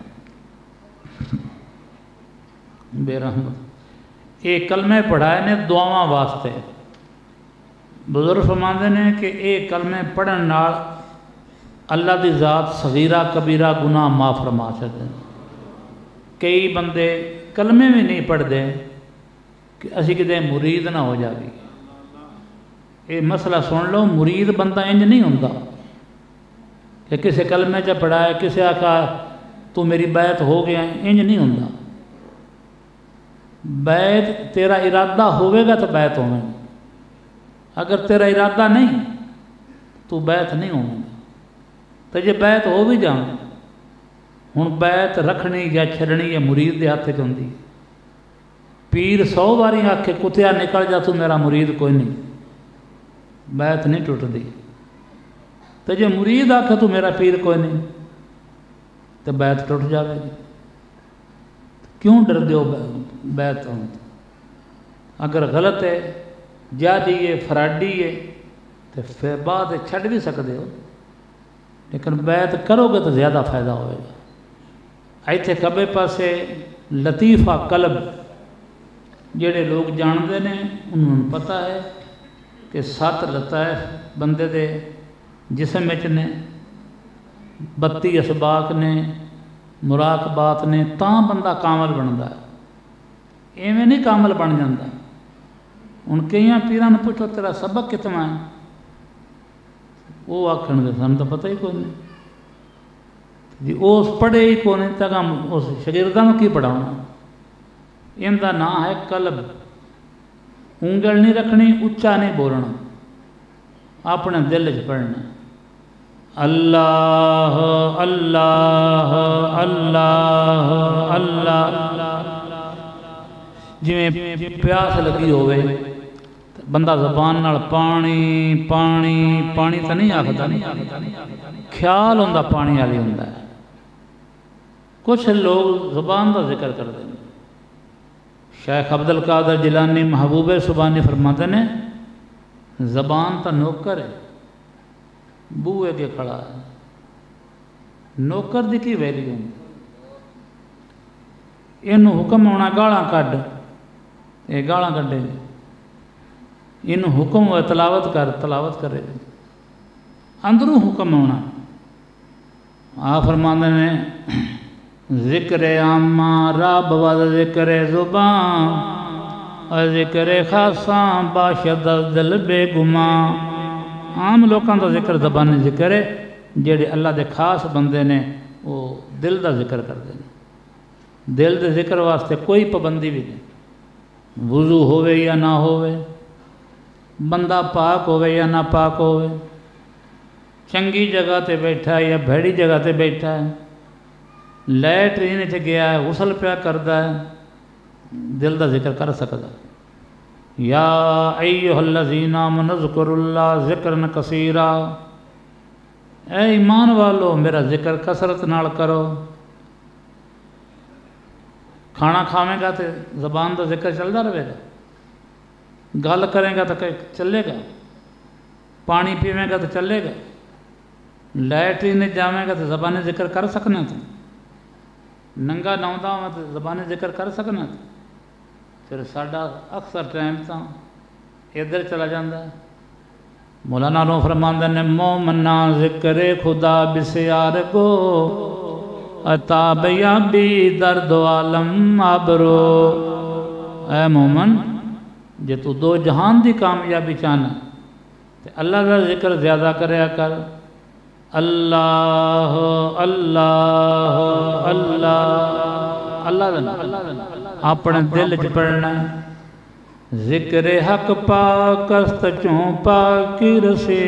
بے رحمت یہ کلمے پڑھائے نے دعاواں واسطے۔ بزرگ فرماندے نے کہ یہ کلمے پڑھن نال اللہ دی ذات صغیرہ کبیرہ گناہ معاف فرما سکتے ہیں۔ کئی بندے کلمے بھی نہیں پڑھ دے کہ اسی کدے مرید نہ ہو جاوی۔ یہ مسئلہ سن لو، مرید بندہ انج نہیں ہوندہ کہ کسے کلمے چا پڑھائے، کسے آکھا تو میری بیعت ہو گیا ہے، انج نہیں ہوندہ۔ بیعت تیرا ارادہ ہوئے گا تو بیعت ہوئے گا، اگر تیرا ارادہ نہیں تو بیعت نہیں ہوئے گا۔ تو یہ بیعت ہو بھی جاؤں، ہن بیعت رکھنی یا چھڑنی یا مرید دے ہاتھ ہوندی۔ پیر 100 باری آکھے کتیا نکل جا تو میرا مرید کوئی نہیں، بیعت نہیں ٹوٹ دی۔ تو جے مرید آکھے تو میرا پیر کوئی نہیں تو بیعت ٹوٹ جاوے گی۔ کیوں ڈر دیو بیعت ہوں؟ اگر غلط ہے، جادی ہے، فراڈی ہے تو پھر بعد چھڑ بھی سکتے ہو، لیکن بیعت کرو گے تو زیادہ فائدہ ہوئے گا۔ ایتھے کبے پاسے لطیفہ قلب جڑے لوگ جانتے ہیں انہوں نے پتہ ہے کہ 7 لطائف بندے دے جسم وچ نے، 32 اسباق نے، مراقبات نے، تاں بندہ کامل بنتا ہے، ایویں نہیں کامل بن جاتا۔ ہن کئی پیراں پوچھو تیرا سبق کتنا ہے، وہ آکھن گے سانوں تو پتہ ہی کوئی نہیں جی، اس پڑھے ہی کوئی نہیں تک ہم اس شاگرداں نوں کی پڑھاؤنا۔ ان دا نام ہے قلب۔ انگل نہیں رکھنی، اچا نہیں بولنا، اپنے دل چ پڑھنا۔ اللہ اللہ اللہ اللہ، جویں پیاس لگی ہوئے بندہ زبان نال پانی پانی پانی تو نہیں آکھدا، خیال ہوندا پانی والی ہوندا ہے۔ کچھ لوگ زبان دا ذکر کرتے ہیں۔ شیخ عبد القادر جیلانی محبوب سبحانی فرماتے ہیں زبان تا نوکر ہے، بوئے کے کھڑا ہے، نوکر دی کی ویلیو ہے؟ اینوں حکم ہونا گالاں کڈ، یہ گالاں کڈے گی، اینوں حکم ہوئے تلاوت کر، تلاوت کرے گی، اندروں حکم ہونا۔ آپ فرماتے ہیں ذکر عامہ رب و ذکر زبان، اور ذکر خاصاں باشد دل بے گماں۔ عام لوکاں دا ذکر زبانی ذکر ہے، جڑے اللہ دے خاص بندے نے وہ دل دا ذکر کرتے ہیں۔ دل دے ذکر واسطے کوئی پابندی بھی نہیں، وضو ہوئے یا نہ ہوئے، بندہ پاک ہوئے یا نہ پاک ہوئے، چنگی جگہ تے بیٹھا ہے یا بھڑی جگہ تے بیٹھا ہے، لیٹرین چ گیا ہے، غسل پیا کردا ہے، دل دا ذکر کر سکتا۔ یا ایھا الذین آمنوا اذکروا اللہ ذکرا کثیرا، اے ایمان والو میرا ذکر کثرت نال کرو۔ کھانا کھاویں گا تو زبان دا ذکر چلتا رہے گا، گل کریں گا تو چلے گا، پانی پیویں گا تو چلے گا، لیٹرین جاویں گا تو زبان ذکر کر سکنا، تو ننگا ناؤندا ہوں تو زبان ذکر کر سکنا۔ پھر ساڈا اکثر ٹائم تو ادھر چلا جاتا ہے۔ مولانا رو فرماندے نے مومنا ذکر خدا بسیار کو، عطا بیابی درد عالم آبرو۔ اے مومن جے تو دو جہان دی کامیابی چاہنا تے اللہ کا ذکر زیادہ کریا کر۔ اللہ اللہ اللہ اللہ اپنے دل چ پڑھنا۔ ذکر حق پاکست چوں پاکی رسے،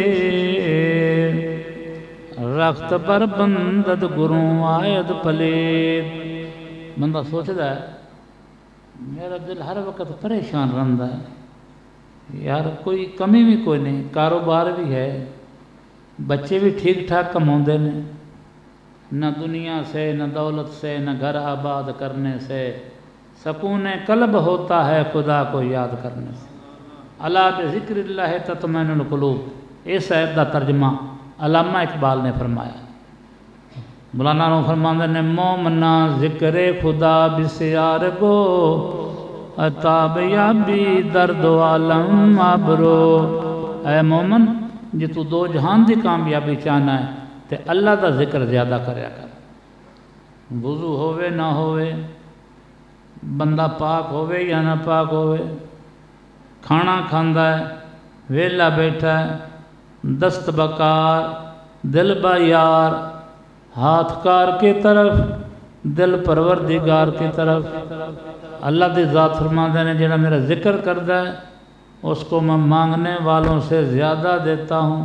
رخت بر بندد گروں آیت پلید۔ بندہ سوچتا ہے میرا دل ہر وقت پریشان رہتا ہے، یار کوئی کمی بھی کوئی نہیں، کاروبار بھی ہے، بچے بھی ٹھیک ٹھاک کماؤندے نے، نہ دنیا سے نہ دولت سے نہ گھر آباد کرنے سے، سکون قلب ہوتا ہے خدا کو یاد کرنے سے۔ الا بذکر اللہ تطمئن القلوب، اس آیت کا ترجمہ علامہ اقبال نے فرمایا۔ مولانا رو فرماندے نے مومنا ذکر خدا بسیار گو، عطا بیابی درد عالم آبرو۔ اے مومن جی تو دو جہان دی کامیابی چاہنا ہے تے اللہ دا ذکر زیادہ کریا کر۔ وضو ہوئے نہ ہوئے، بندہ پاک ہوئے یا نہ پاک ہوئے، کھانا کھاندا ہے، ویلا بیٹھا ہے، دست بکار دل با یار، ہاتھ کار کی طرف دل پروردگار کی طرف۔ اللہ دی ذات فرماندے نے جڑا میرا ذکر کردا ہے اس کو میں مانگنے والوں سے زیادہ دیتا ہوں۔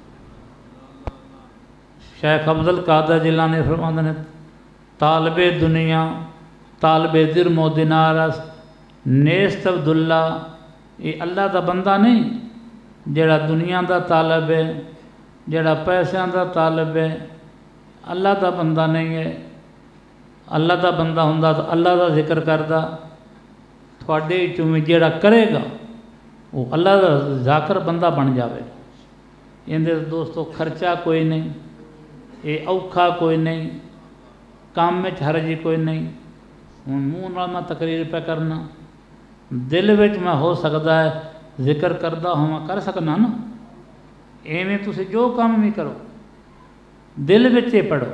شیخ عبد القادر جیلانی فرماندے نے طالب دنیا طالب درم و دینارس نیست عبداللہ، یہ اللہ دا بندہ نہیں جڑا دنیا دا طالب ہے، جڑا پیسوں دا طالب ہے، اللہ دا بندہ نہیں ہے۔ اللہ دا بندہ ہوندا تو اللہ دا ذکر کردا، تھوڑے چویں جڑا کرے گا وہ اللہ دا ذاکر بندہ بن جاوے۔ اندے دوستو خرچہ کوئی نہیں، یہ اوکھا کوئی نہیں، کام میں حرج کوئی نہیں۔ ہوں منہ نال میں تقریر پہ کرنا، دل وچ میں ہو سکتا ہے ذکر کردا ہوں کر سکنا نا، ایویں تسی جو کام بھی کرو دل وچ ہی پڑھو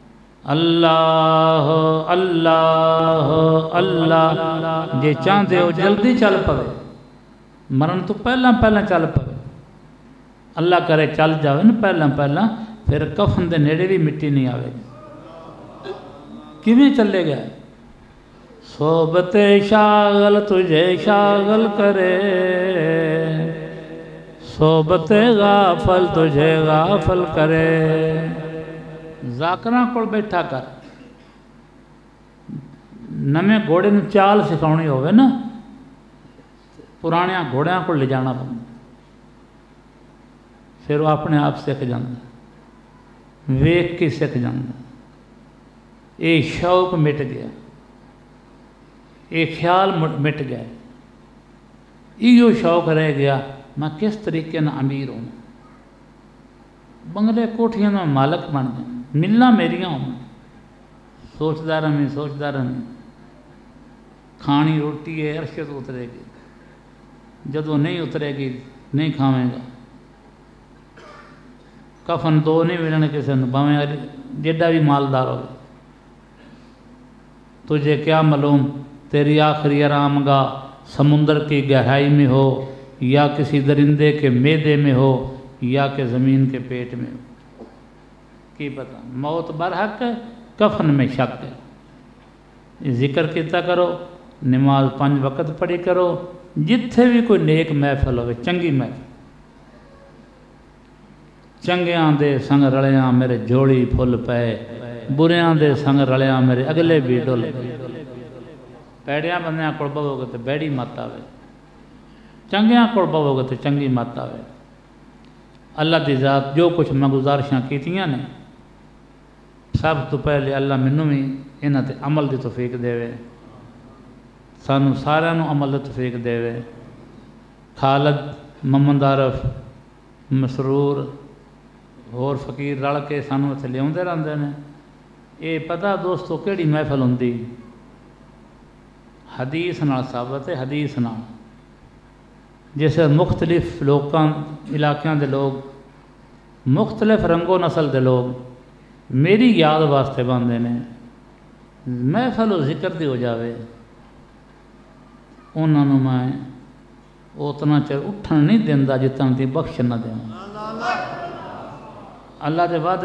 اللہ اللہ اللہ، جے چاہتے ہو جلدی چل پوے، مرن تو پہلا چل پوے، اللہ کرے چل جاوے نا پہلا، پھر کفن دے نیڑے بھی مٹی نہیں آوے گی۔ کیویں چلے گا؟ صحبت شاغل تجھے شاغل کرے، صحبت غافل تجھے غافل کرے۔ ذاکراں کول بیٹھا کر، نویں گھوڑے نوں چال سکھاؤنی ہوئے نا، پرانیاں گھوڑیاں کو لے جانا پڑتا، پھر وہ اپنے آپ سکھ جاندہ، ویکھ کے سکھ جاندہ۔ یہ شوق مٹ گیا، یہ خیال مٹ گیا، یہ شوق رہ گیا میں کس طریقے نہ امیر ہوں، بنگلے کوٹھیاں میں مالک بن گیا، ملنا میریاں ہوں، سوچتا رہی کھانی روٹی ہے عرش تو اترے گی، جدو نہیں اترے گی نہیں کھاویں گا، کفن دو نہیں ملنے کسی نے باویں جیڈا بھی مالدار ہو، تجھے کیا معلوم تیری آخری آرام گاہ سمندر کی گہرائی میں ہو یا کسی درندے کے معدے میں ہو یا کہ زمین کے پیٹ میں ہو، کی پتہ، موت برحق ہے، کفن میں شک ہے۔ ذکر کیتا کرو، نماز 5 وقت پڑھی کرو، جتھے بھی کوئی نیک محفل ہوئے، چنگی محفل، چنگیاں دے سنگ رلیاں میرے جوڑی پھل پائے، بریاں دے سنگ رلیاں میرے اگلے بھی ڈول پائے، پیڑیاں بندیاں کول بہو گے تو بیڑی مت آوے، چنگیاں کول بہو گے تو چنگی مت آوے۔ اللہ دی ذات جو کچھ میں گزارشاں کیتیاں نے، سب تو پہلے اللہ منوں بھی انہاں تے عمل دی توفیق دے، سانو سارا نو عمل دی توفیق دے۔ خالد، محمد عارف، مسرور اور فقیر رل کے سانو اتنے لیا رہتے ہیں۔ یہ پتہ دوستو کیڑی محفل ہوندی؟ حدیث نال ثابت ہے، حدیث نال جیسے مختلف علاقوں دے لوگ، مختلف رنگ و نسل دے لوگ میری یاد واسطے باندھے نے، محفل و ذکر دی ہو جاوے، انہوں نے میں اتنا چر اٹھن نہیں دینا جتنا دی بخش نہ دیں۔ اللہ دے وعدے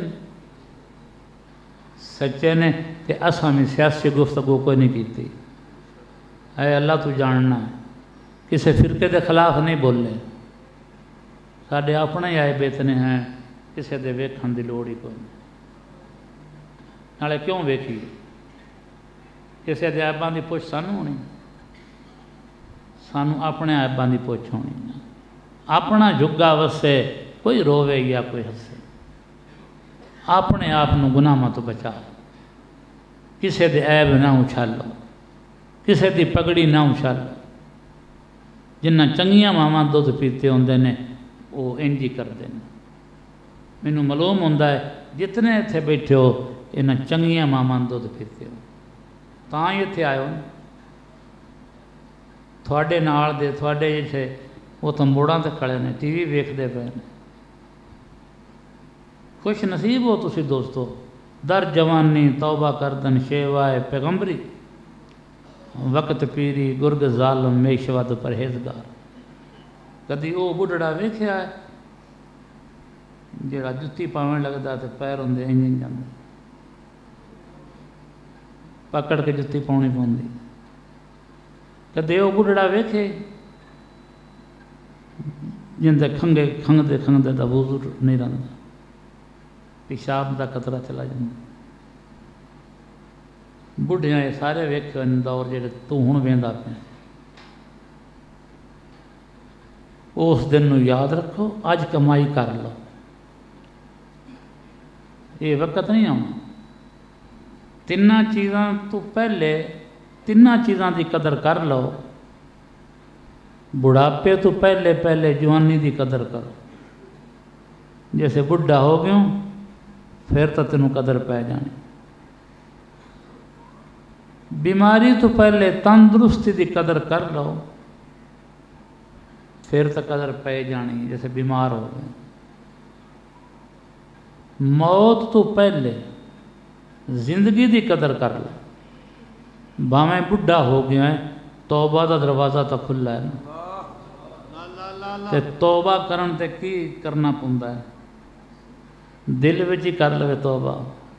سچے نے کہ اساں میں سیاسی گفتگو کوئی نہیں کیتی، اے اللہ تو جاننا ہے، کسی فرقے دے خلاف نہیں بولے، ساڈے اپنے ہی آئے بیتنے ہیں، کسی دے ویکھن دی لوڑ ہی کوئی نہیں۔ نالے کیوں ویکھی؟ کسی دے عیباں دی پوچھ سانو ہونی، سانو اپنے عیباں دی پوچھ ہونی، اپنا جھگا وسے کوئی روے یا کوئی ہسے، اپنے آپ نو گناہاں تو بچا، کسی دے عیب نہ اچھالو، کسی دی پگڑی نہ اچھالو۔ جنہ چنگیاں ماواں دودھ پیتے ہوندے نے وہ انج ہی کردے نے، مینوں معلوم ہوندا ہے جتنے اتنے بیٹھے ہو انہاں چنگیاں ماواں دودھ پیتے ہو، تاں ہی اتنے آئے ہو۔ تھوڑے نال دے تھوڑے جیسے وہ تو موڑاں تے کھڑے نے، ٹی وی ویکھدے پئے نے۔ خوش نصیب ہو تسی دوستو، در جوانی توبہ کردن شیوائے پیغمبری، وقت پیری گرگ ظالم میشود پرہیزگار۔ کدی وہ بڑھڑا ویکھیا ہے جڑا جتی پاویں لگدا تے پیر ہوندے انج جاندے، پکڑ کے جتی پاؤنی پوندی۔ کدی وہ بڑھڑا ویکھے جندے کھنگدے دا وضو نہیں رہندا، پیشاب دا قطرہ چلا جاندا۔ بڑھیاں یہ سارے ویکھے ان دور جڑے تو ہن ویندا پیا، اس دن نو یاد رکھو، اج کمائی کر لو، یہ وقت نہیں آنا۔ تیناں چیزاں تو پہلے تیناں چیزاں دی قدر کر لو، بڑھاپے تو پہلے جوانی دی قدر کرو، جیسے بڑھا ہو گیوں پھر تو تینوں قدر پہ جانی۔ بیماری تو پہلے تندرستی دی قدر کر لو، پھر تو قدر پہ جانی جیسے بیمار ہو گئے۔ موت تو پہلے زندگی دی قدر کر لو، بھاویں بڈھا ہو گیا ہے، توبہ دا دروازہ تو کھلا ہے نا، تے توبہ کرن تے کی کرنا پوندا ہے، دل وچ ہی کر لوے توبہ،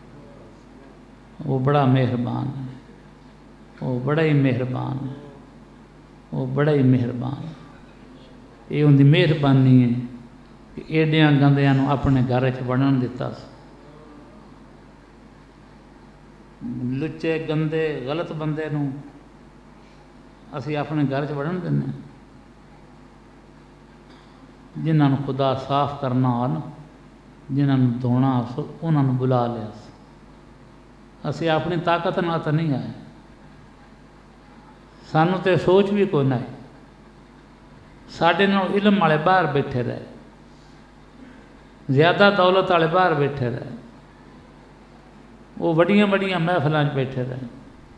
وہ بڑا مہربان ہے، وہ بڑا ہی مہربان ہے، وہ بڑا ہی مہربان ہے۔ یہ ان دی مہربانی ہے کہ ایڈیاں گندیاں نو اپنے گھر چ وڑن دیتا سی۔ لچے گندے غلط بندے نو اسی اپنے گھر چ وڑن دینے، جنہاں نو خدا صاف کرنا ہو نا، جنہاں نو دھونا ہو انہاں نو بلا لیا سی۔ اسی اپنی طاقت نال تو نہیں آئے، سانو تے سوچ بھی کوئی نہیں، ساڈے نال علم والے باہر بیٹھے رہے، زیادہ دولت والے باہر بیٹھے رہے، وہ وڈیاں وڈیاں محفلاں بیٹھے رہے،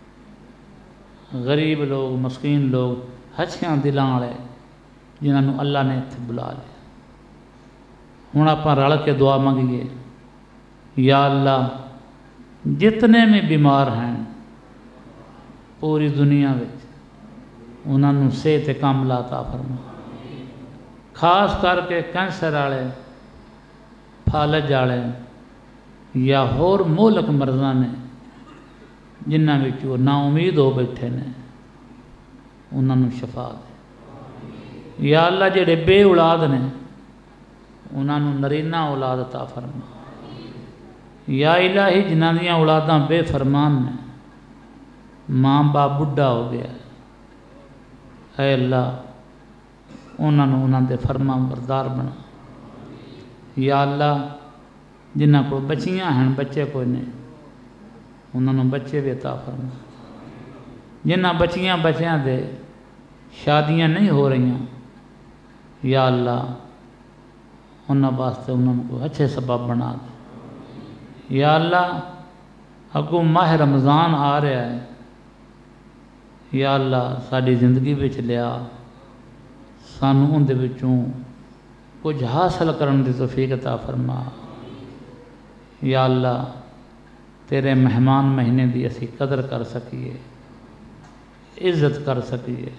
غریب لوگ مسکین لوگ ہچھیاں دلاں والے جنہاں نو اللہ نے اتنے بلا لیا۔ ہن آپاں رل کے دعا منگیے، یا اللہ جتنے بھی بیمار ہیں پوری دنیا وچ انہاں نو صحت کاملہ عطا فرما، خاص کر کے کینسر والے، فالج والے یا ہور مہلک مرضاں نے جنہاں وچ وہ نا امید ہو بیٹھے نے، انہاں نو شفا دے۔ یا اللہ جڑے بے اولاد نے انہاں نو نرینہ اولاد عطا فرما۔ یا الہی جنہاں دیاں اولاداں بے فرمان نے، ماں باپ بڈھا ہو گیا، اے اللہ انہاں دے فرمان بردار بنا۔ یا اللہ جنہاں کو بچیاں ہیں بچے کوئی نہیں، انہاں نو بچے بھی عطا فرما۔ جنہاں بچیاں دے شادیاں نہیں ہو رہیاں، یا اللہ انہاں واسطے انہاں کو اچھے سبب بنا دے۔ یا اللہ اگوں ماہ رمضان آ رہا ہے، یا اللہ ساری زندگی بچ لیا، سانو ان دے وچوں کچھ حاصل کرن دی توفیق عطا فرما۔ یا اللہ تیرے مہمان مہینے دی اسی قدر کر سکیے، عزت کر سکیے۔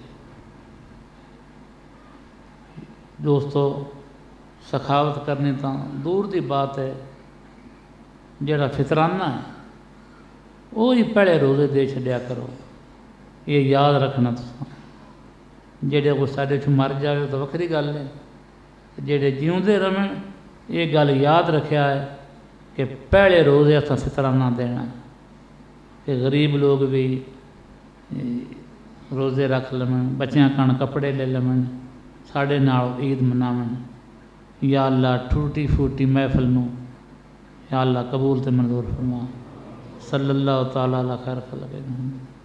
دوستو سخاوت کرنی تو دور دی بات ہے، جڑا فطرانہ ہے وہی پہلے روزے دے چھڈیا کرو، یہ یاد رکھنا تساں۔ جڑے کوئی ساڈے چ مر جائے تو وکری گل ہے، جڑے جیوندے رہن یہ گل یاد رکھیا ہے کہ پہلے روزے اساں فطرانہ دینا ہے، کہ غریب لوگ بھی روزے رکھ لون، بچیاں کن کپڑے لے لون، ساڈے نال عید مناون۔ یا اللہ ٹوٹی پھوٹی محفل نو یا اللہ قبول تے منظور فرما۔ صلی اللہ تعالیٰ علی خیر خلق محمد۔